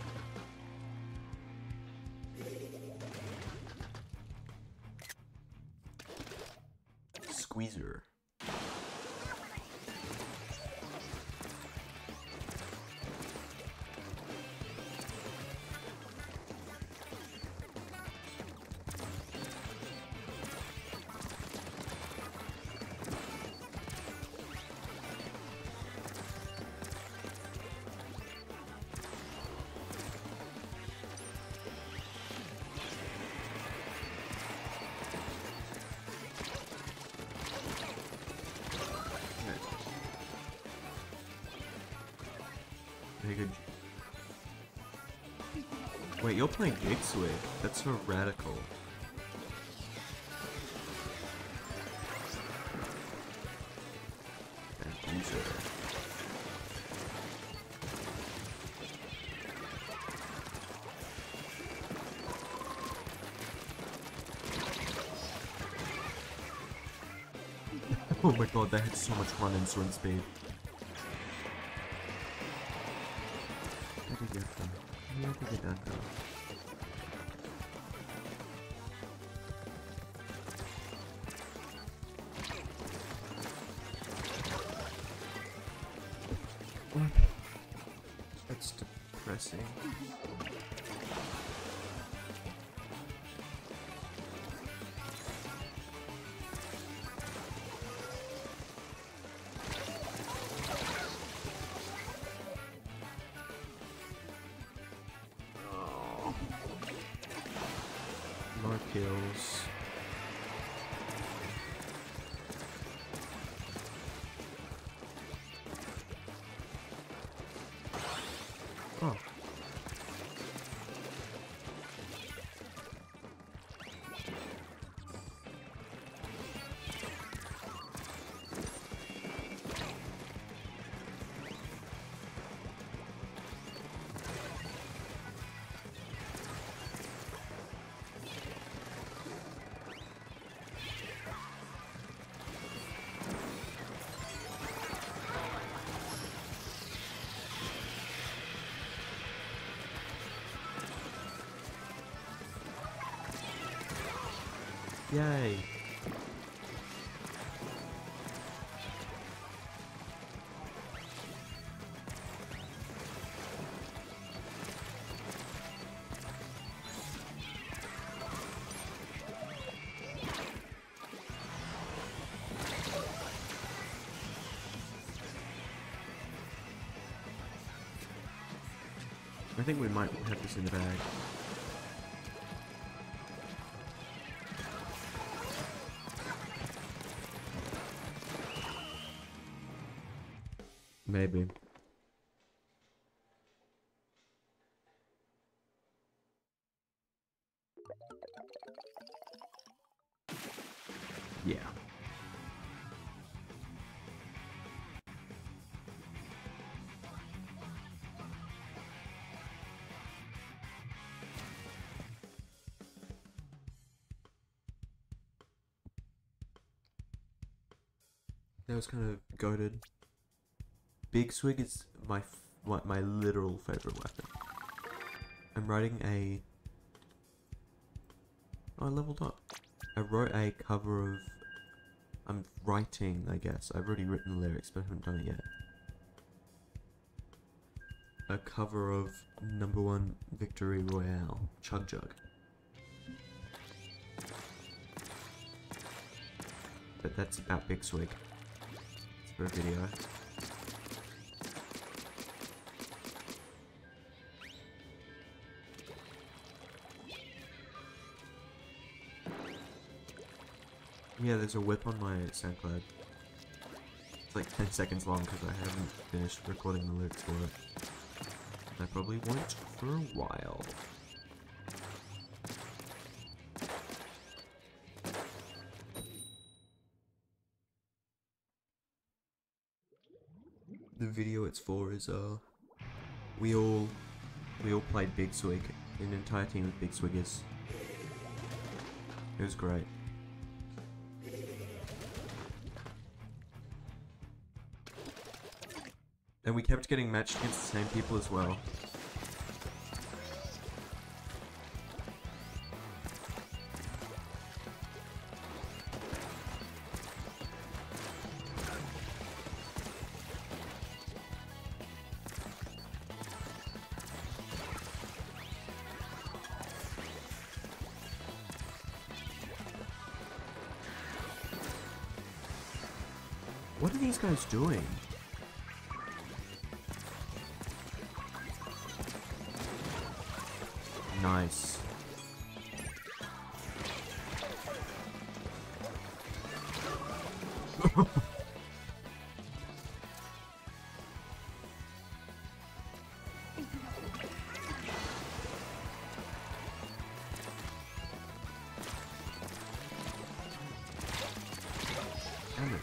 Squeezer. Very good. Wait, you're playing Big Swig? That's so radical. And user. Oh my god, they had so much run and swim speed. Where did you get from? Where did you get that from? That's depressing. Oh. More kills. Oh. Yay. I think we might have this in the bag. Maybe. Yeah. That was kind of goated. Big Swig is my f what my literal favorite weapon. I'm writing a. Oh, I leveled up. I wrote a cover of. I'm writing, I guess. I've already written the lyrics, but I haven't done it yet. A cover of number one Victory Royale, Chug Jug. But that's about Big Swig. It's for a video. Yeah, there's a whip on my SoundCloud. It's like ten seconds long because I haven't finished recording the lyrics for it. I probably won't for a while. the video it's for is uh we all we all played Big Swig, an entire team of Big Swiggers. It was great. And we kept getting matched against the same people as well. What are these guys doing? Nice. Damn it.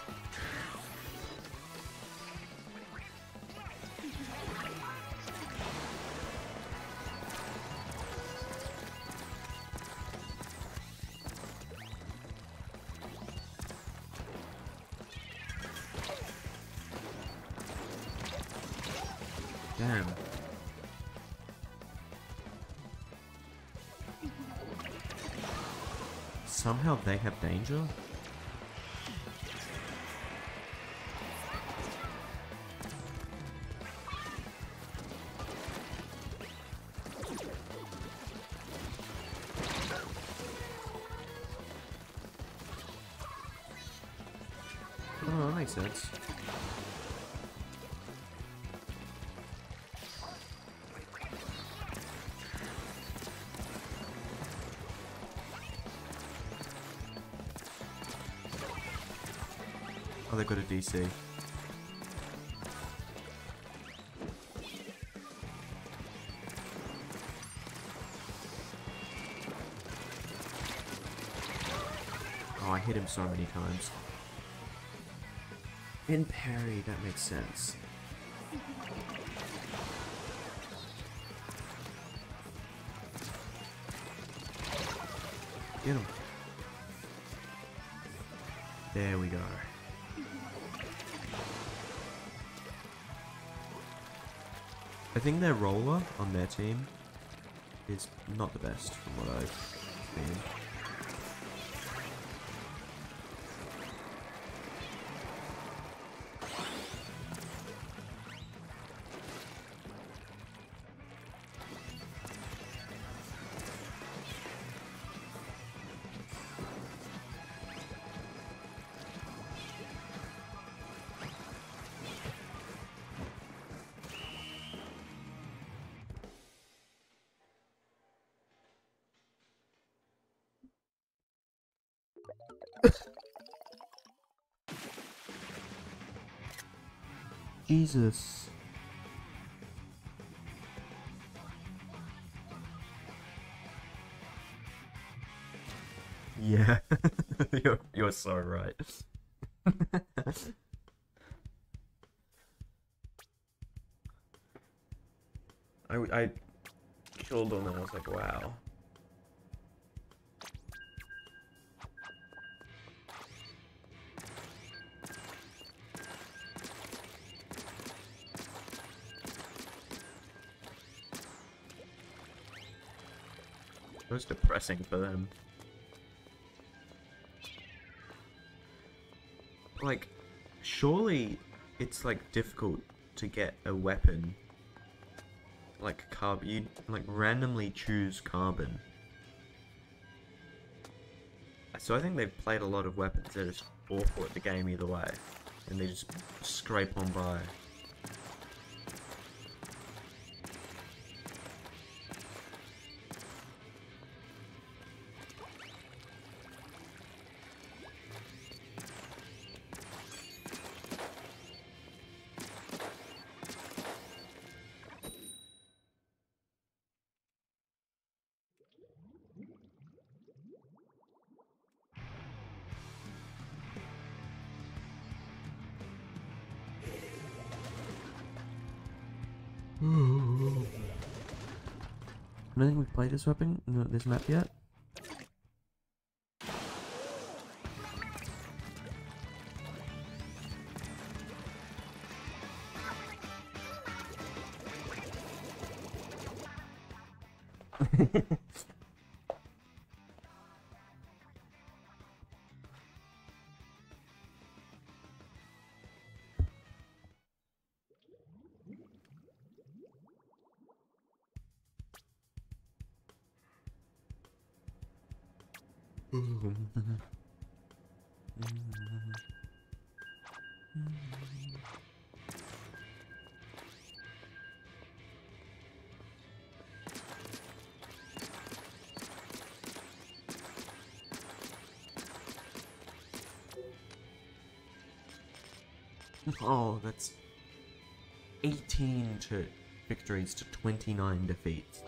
Damn. Somehow they have danger? Oh, that makes sense. Oh, they got a D C. Oh, I hit him so many times. In parry, that makes sense. Get him. There we go. I think their roller on their team is not the best from what I've seen. Jesus. Yeah, you're, you're so right. I, I killed him and I was like, wow. It was depressing for them. Like, surely it's like difficult to get a weapon like carb. You like randomly choose carbon. So I think they've played a lot of weapons that are just awful at the game either way, and they just scrape on by. don't think we've played this weapon, no, this map yet. Oh, that's eighteen to victories to twenty-nine defeats.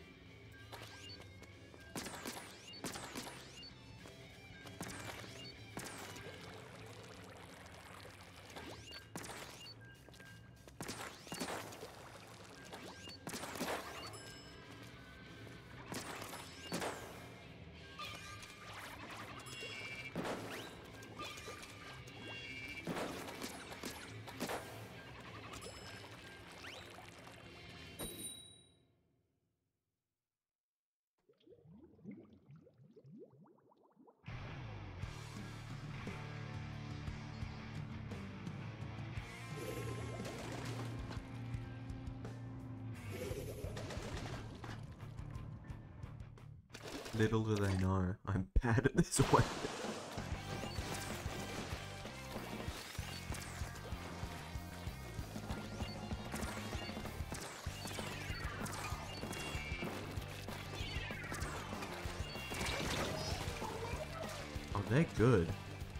Little do they know, I'm bad at this weapon. Oh, they're good.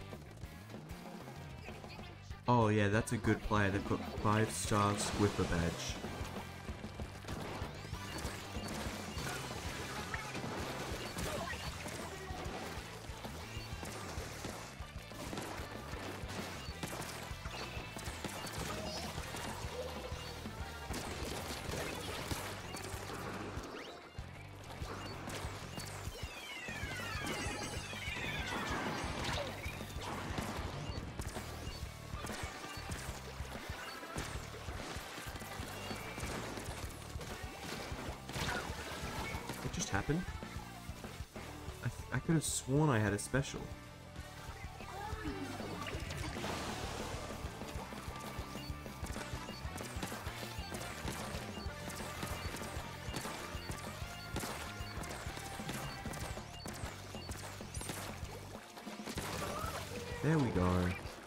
Oh yeah, that's a good player. They've got five stars Swiffer badge. Happened? I, th I could have sworn I had a special. There we go.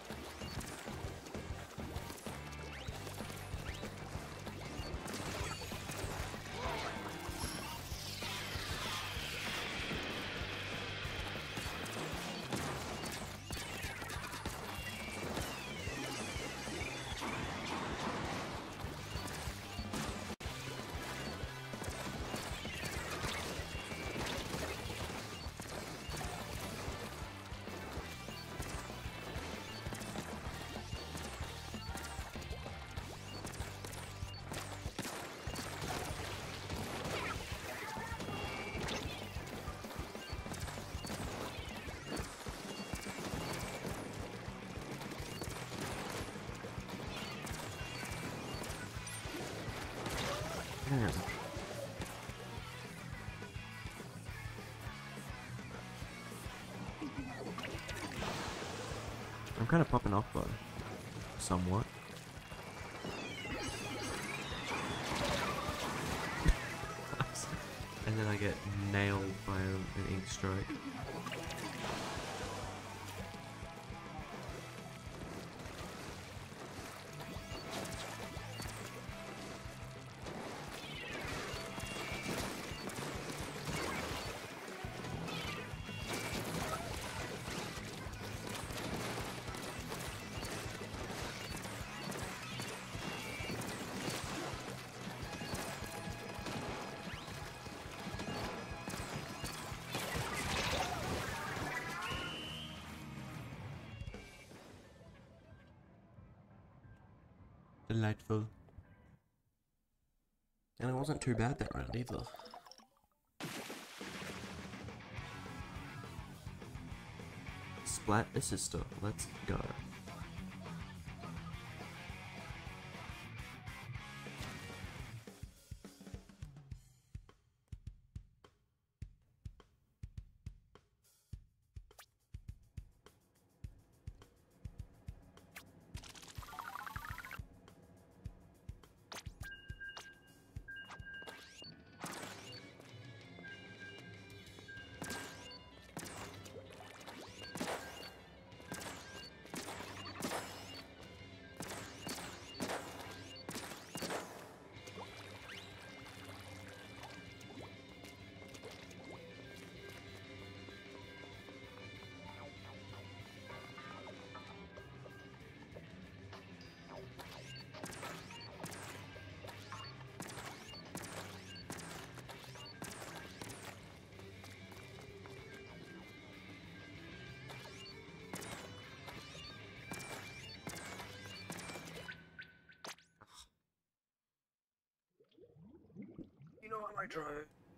Damn. I'm kind of popping off though, somewhat. And then I get nailed by an ink strike. Delightful. And it wasn't too bad that round either. flat assister. Let's go. You know what I try?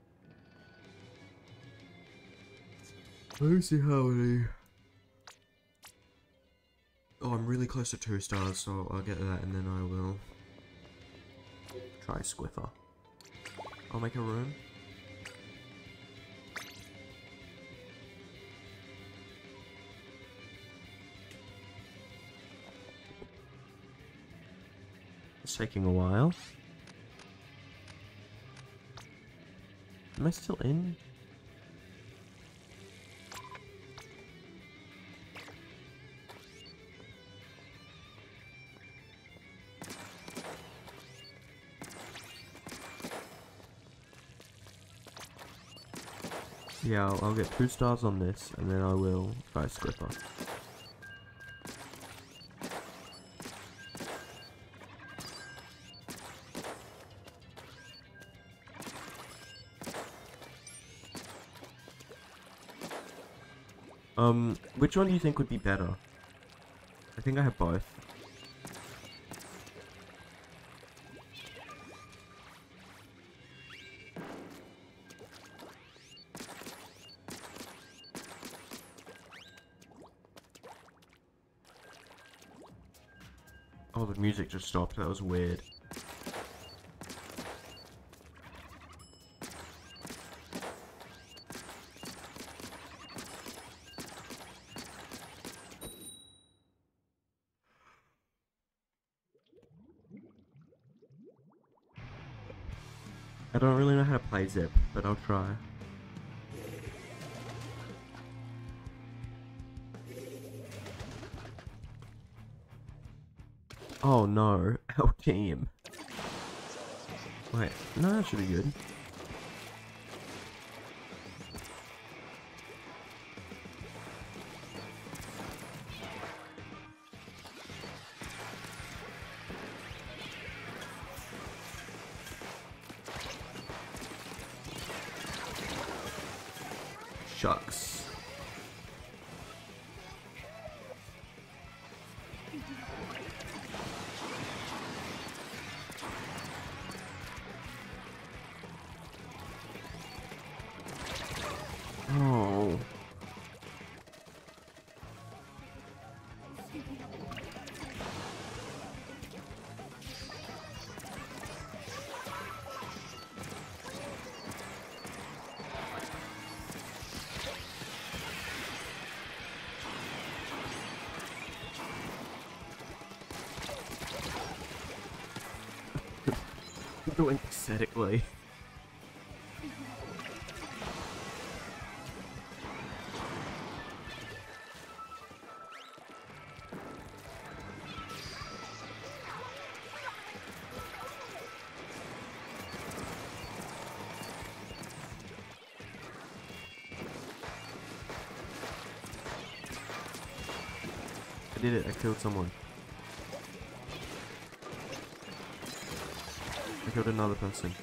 Let me see how many. Oh, I'm really close to two stars, so I'll get that and then I will try Squiffer. I'll make a room. It's taking a while. Am I still in? Yeah, I'll, I'll get two stars on this, and then I will try Squiffer. Um, which one do you think would be better? I think I have both. Oh, the music just stopped. That was weird. I don't really know how to play Zip, but I'll try. Oh no, our team. Wait, no, that should be good. Shucks. Oh. Doing aesthetically. I did it, I killed someone. I killed another person.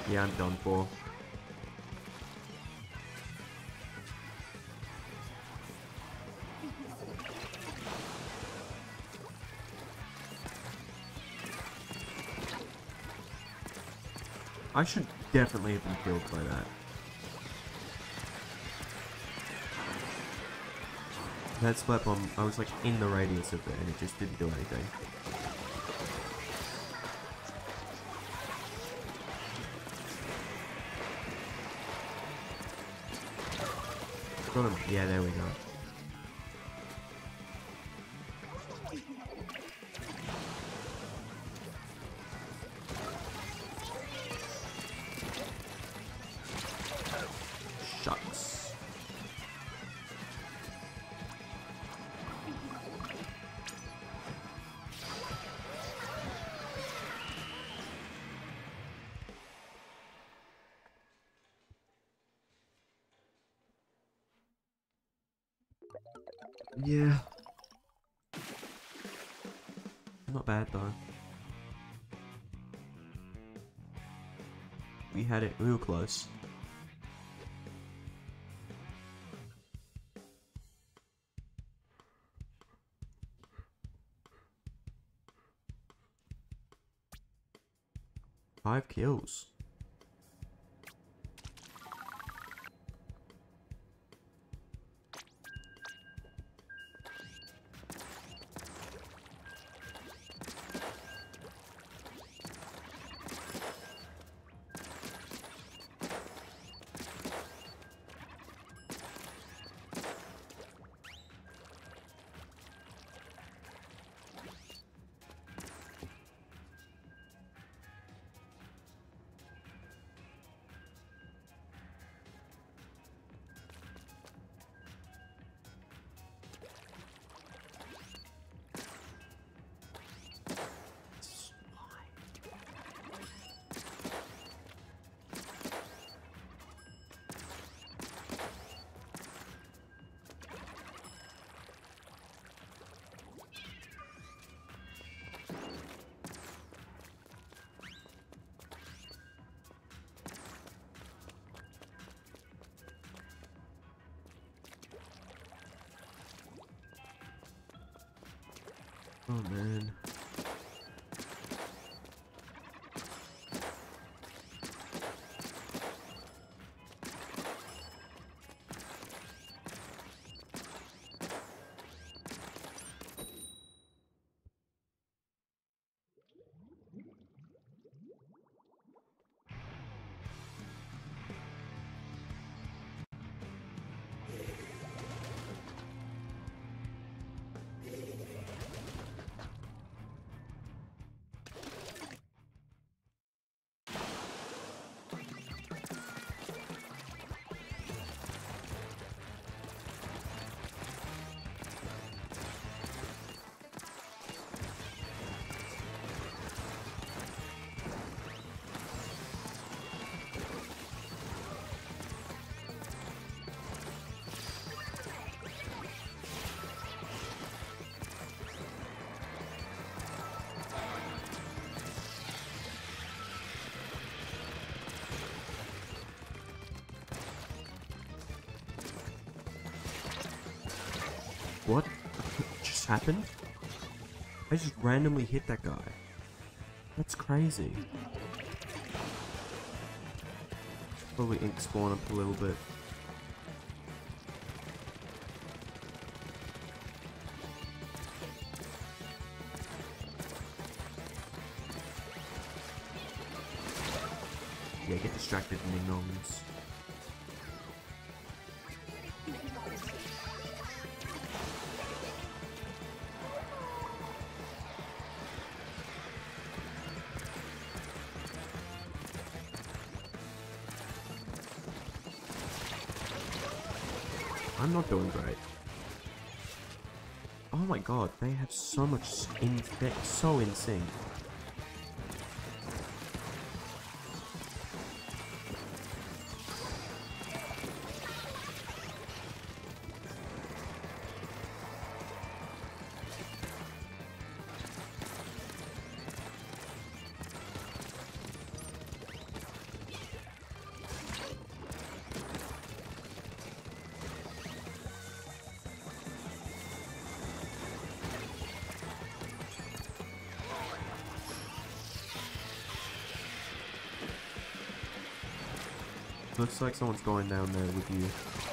Yeah, I'm done for. I should definitely have been killed by that. That slap bomb, I was like in the radius of it and it just didn't do anything. Got him. Yeah, there we go. Shucks. Yeah. Not bad though. We had it real close. Five kills. Oh man. What just happened? I just randomly hit that guy. That's crazy. Probably ink spawn up a little bit. Yeah, get distracted in the gnomes. I'm not doing great. Oh my god, they have so much in they're so in sync. Looks like someone's going down there with you.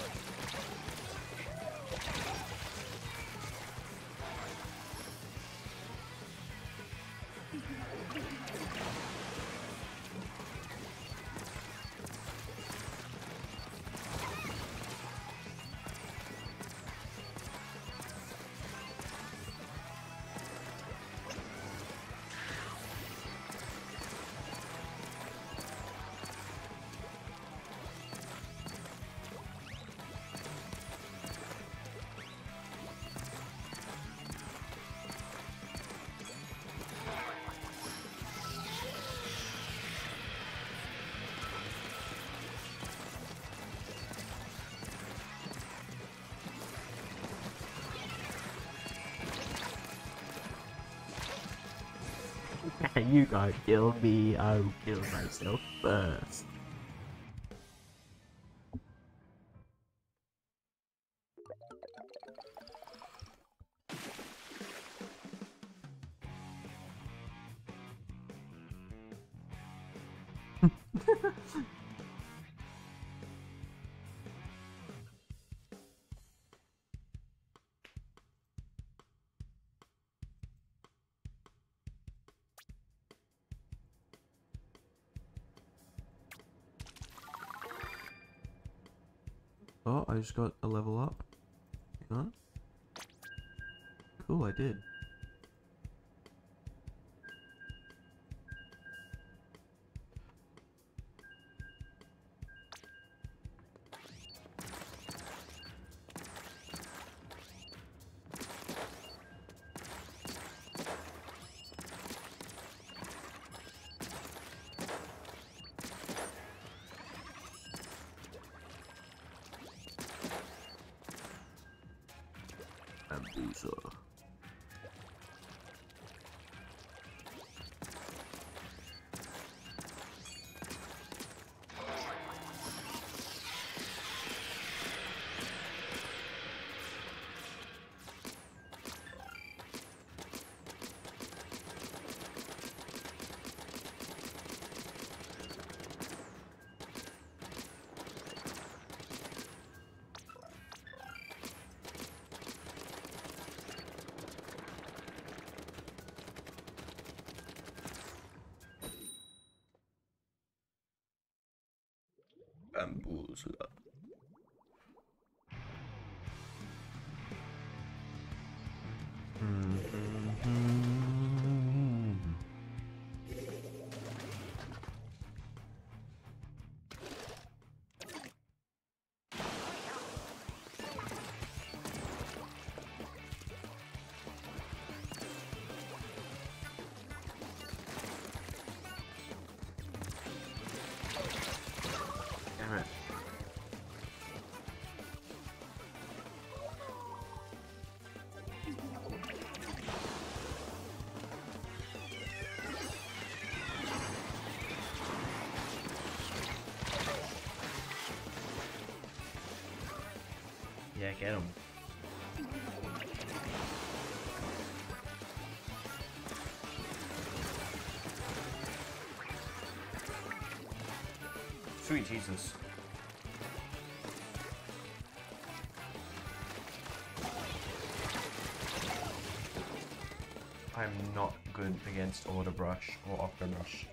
You can't kill me, I'll kill myself first. Oh, I just got a level up. Hang on. Cool, I did. Bamboozle. Bamboozle. Damn it. Yeah, get him. Sweet Jesus. I'm not good against Order Brush or Octobrush.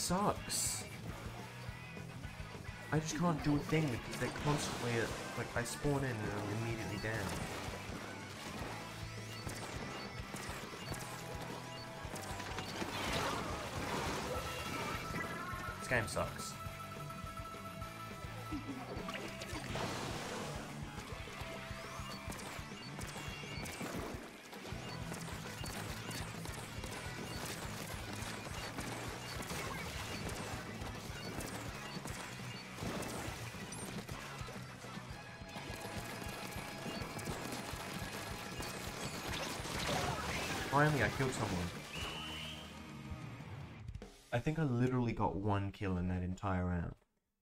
sucks. I just can't do a thing because they're constantly at, like, I spawn in and I'm immediately down. This game sucks. Finally, I killed someone. I think I literally got one kill in that entire round.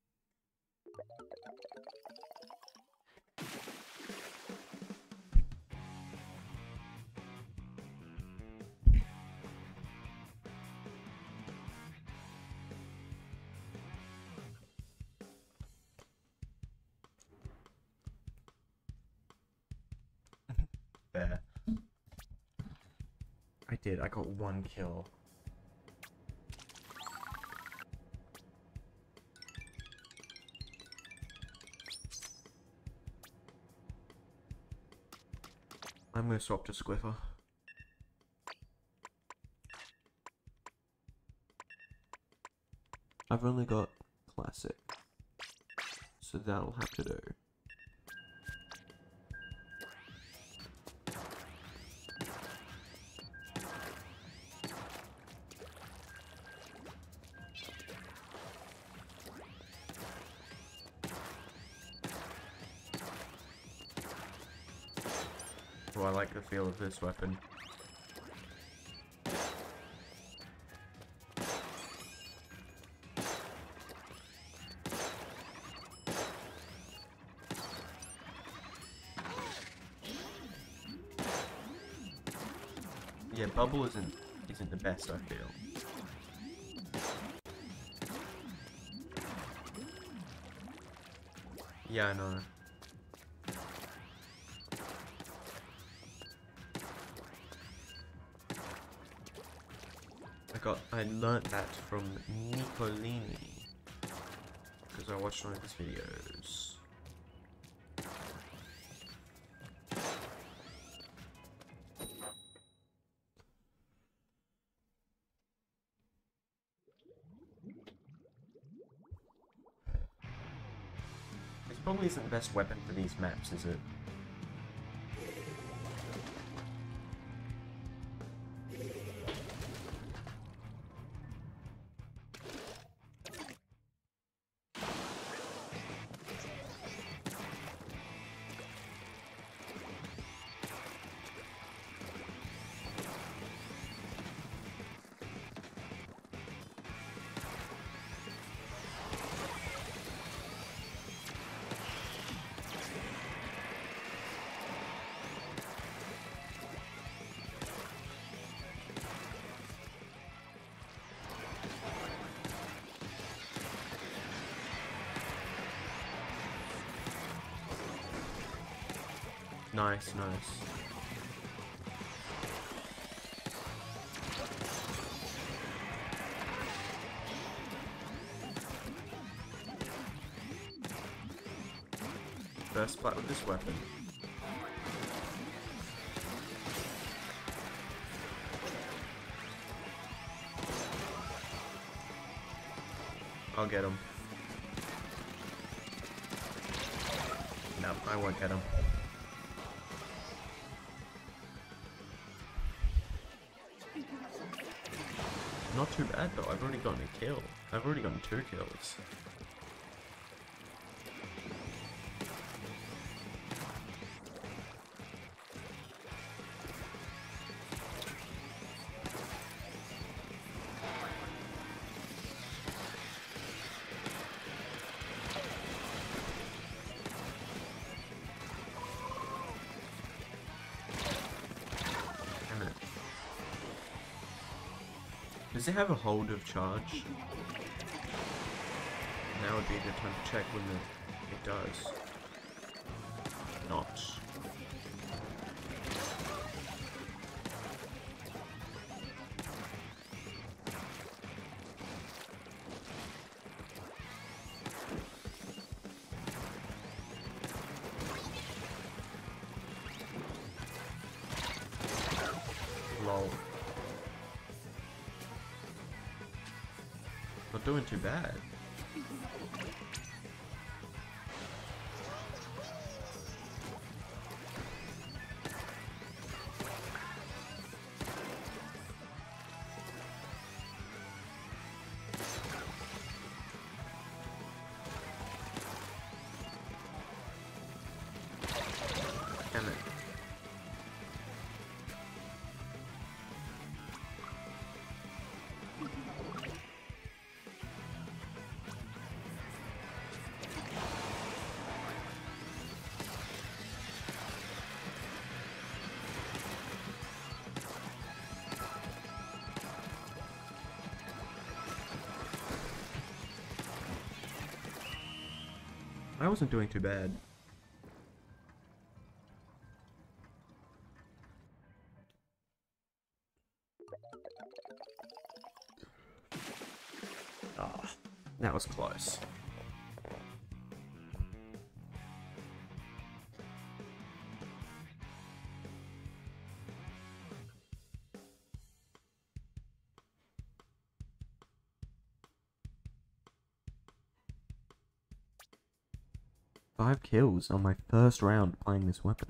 There. I did, I got one kill. I'm gonna swap to Squiffer. I've only got Classic, so that'll have to do. Oh, I like the feel of this weapon. Yeah, bubble isn't isn't the best, I feel. Yeah, I know. I got I learnt that from Nicolini because I watched one of his videos. This probably isn't the best weapon for these maps, is it? Nice, nice. First splat with this weapon. I'll get him. No, I won't get him. Not too bad though, I've already gotten a kill. I've already gotten two kills. Does it have a hold of charge? Now would be a good time to check when the, it does. Not. doing too bad. Damn it. I wasn't doing too bad. Ah, oh, that was close. Five kills on my first round playing this weapon.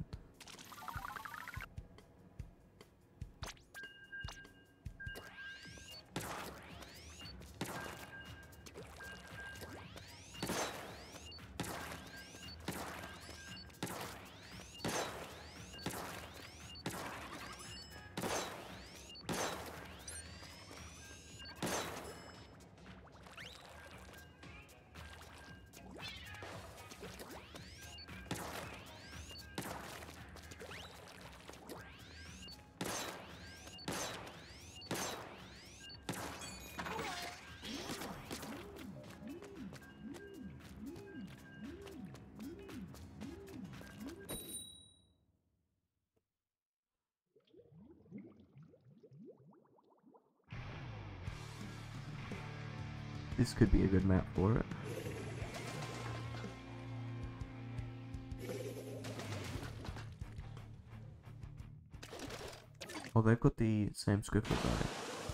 This could be a good map for it. Oh, they've got the same script as I.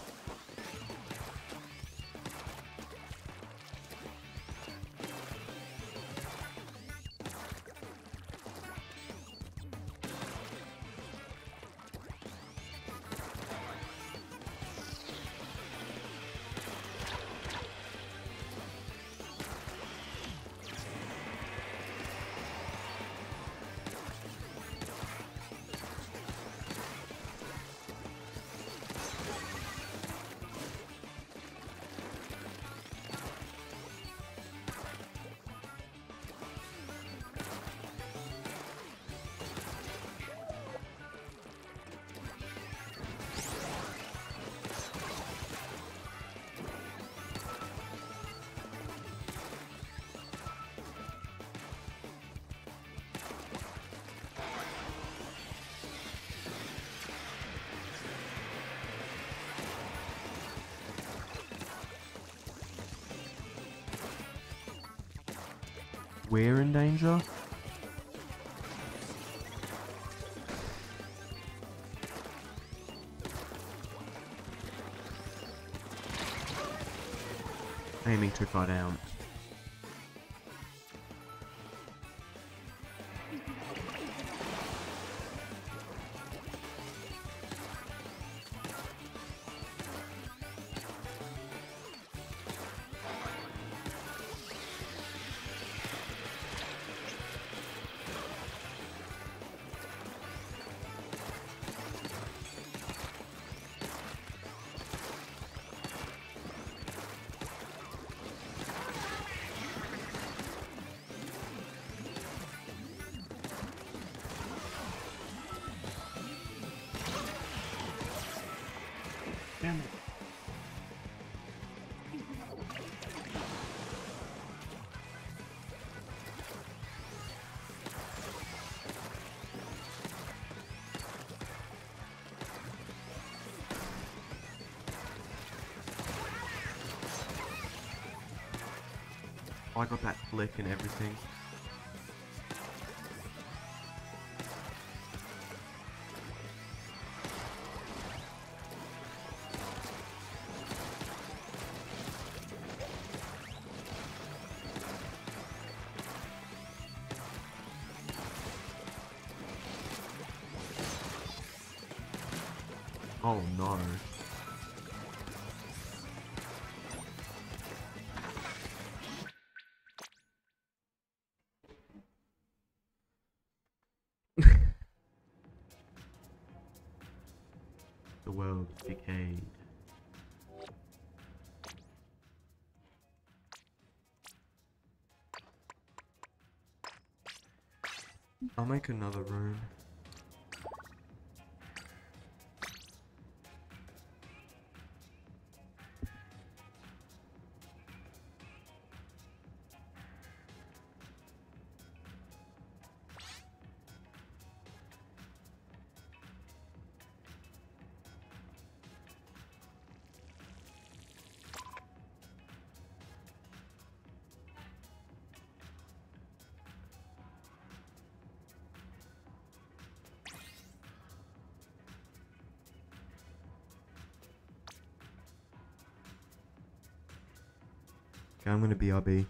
We're in danger? Aiming too far down. Damn it. Oh, I got that flick and everything. Oh no. The world decayed. I'll make another room. Okay, I'm gonna B R B.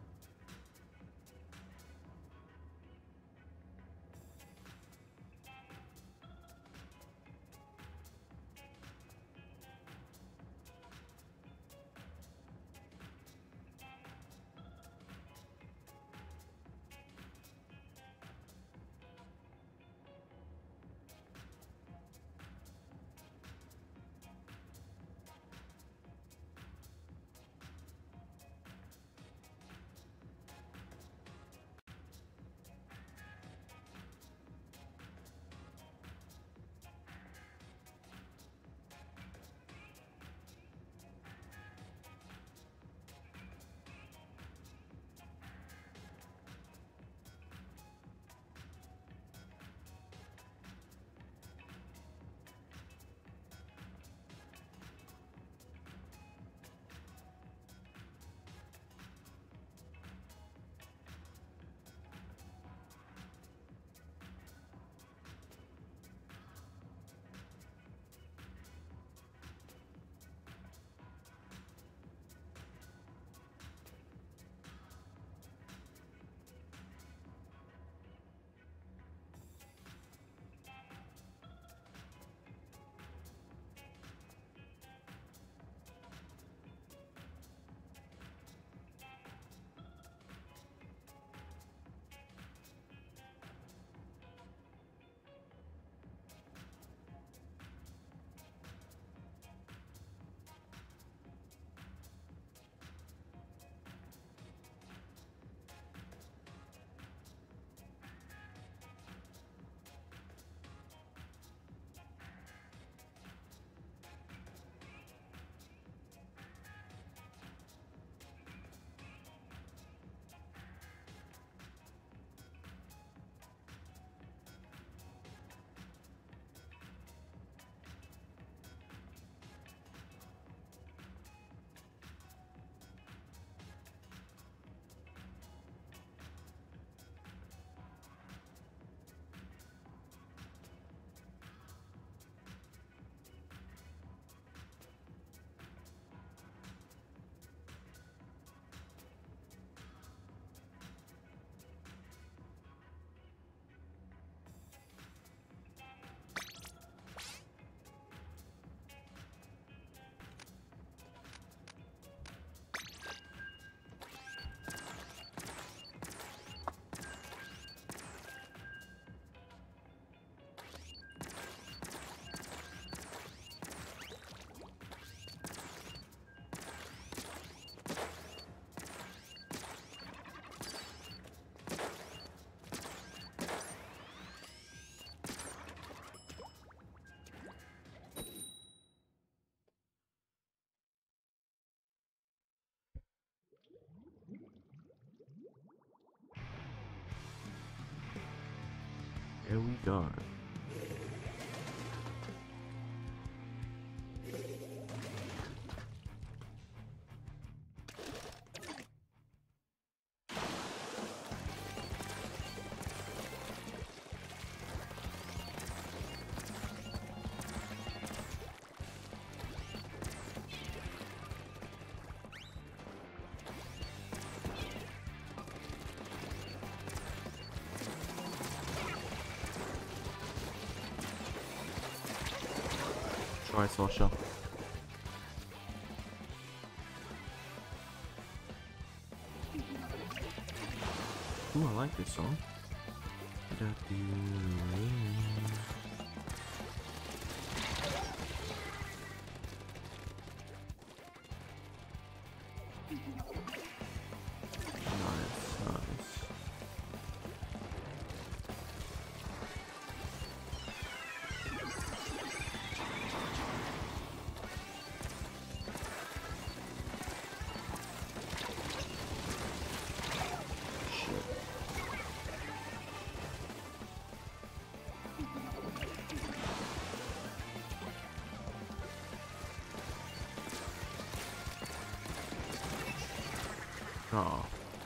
Here we go. Alright, Sasha. Ooh, I like this song. Nice, nice. Oh.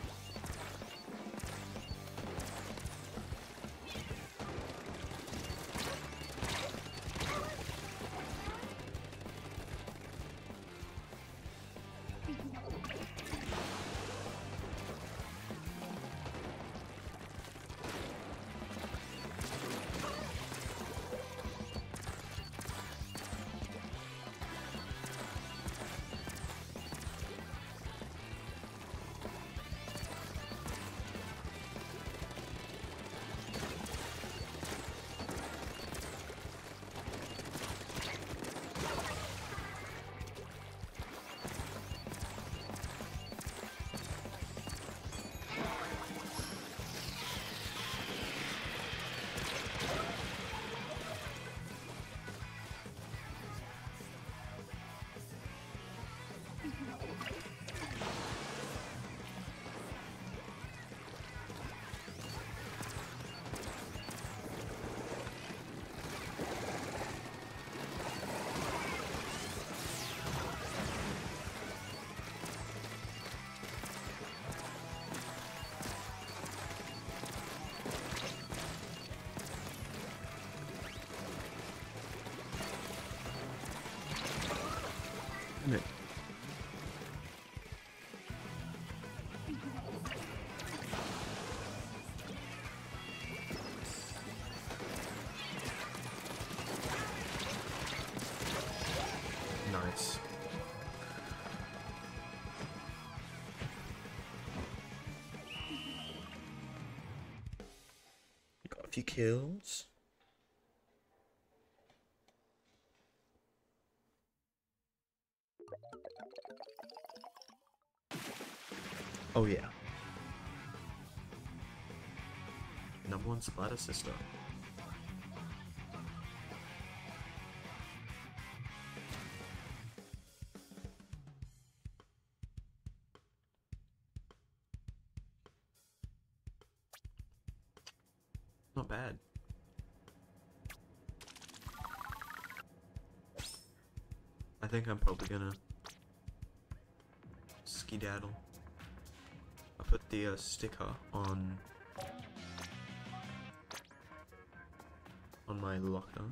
Isn't it? Nice. Got a few kills. Oh yeah. Number one splatter sister. Not bad. I think I'm probably gonna skedaddle. I put the uh, sticker on on my locker.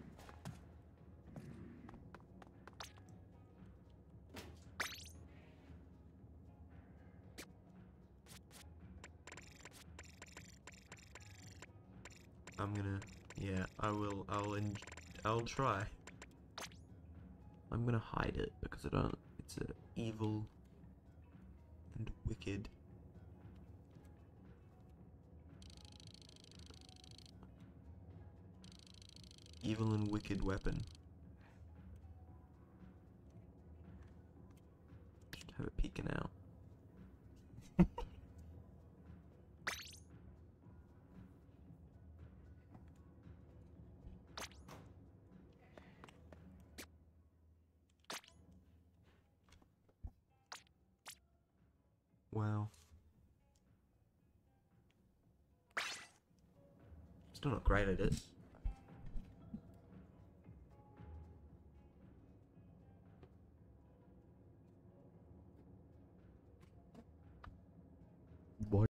I'm gonna, yeah, I will, I'll, en I'll try. I'm gonna hide it because I don't, it's a evil and wicked. Evil and wicked weapon. Just have it peeking out. Wow. Still not great at it.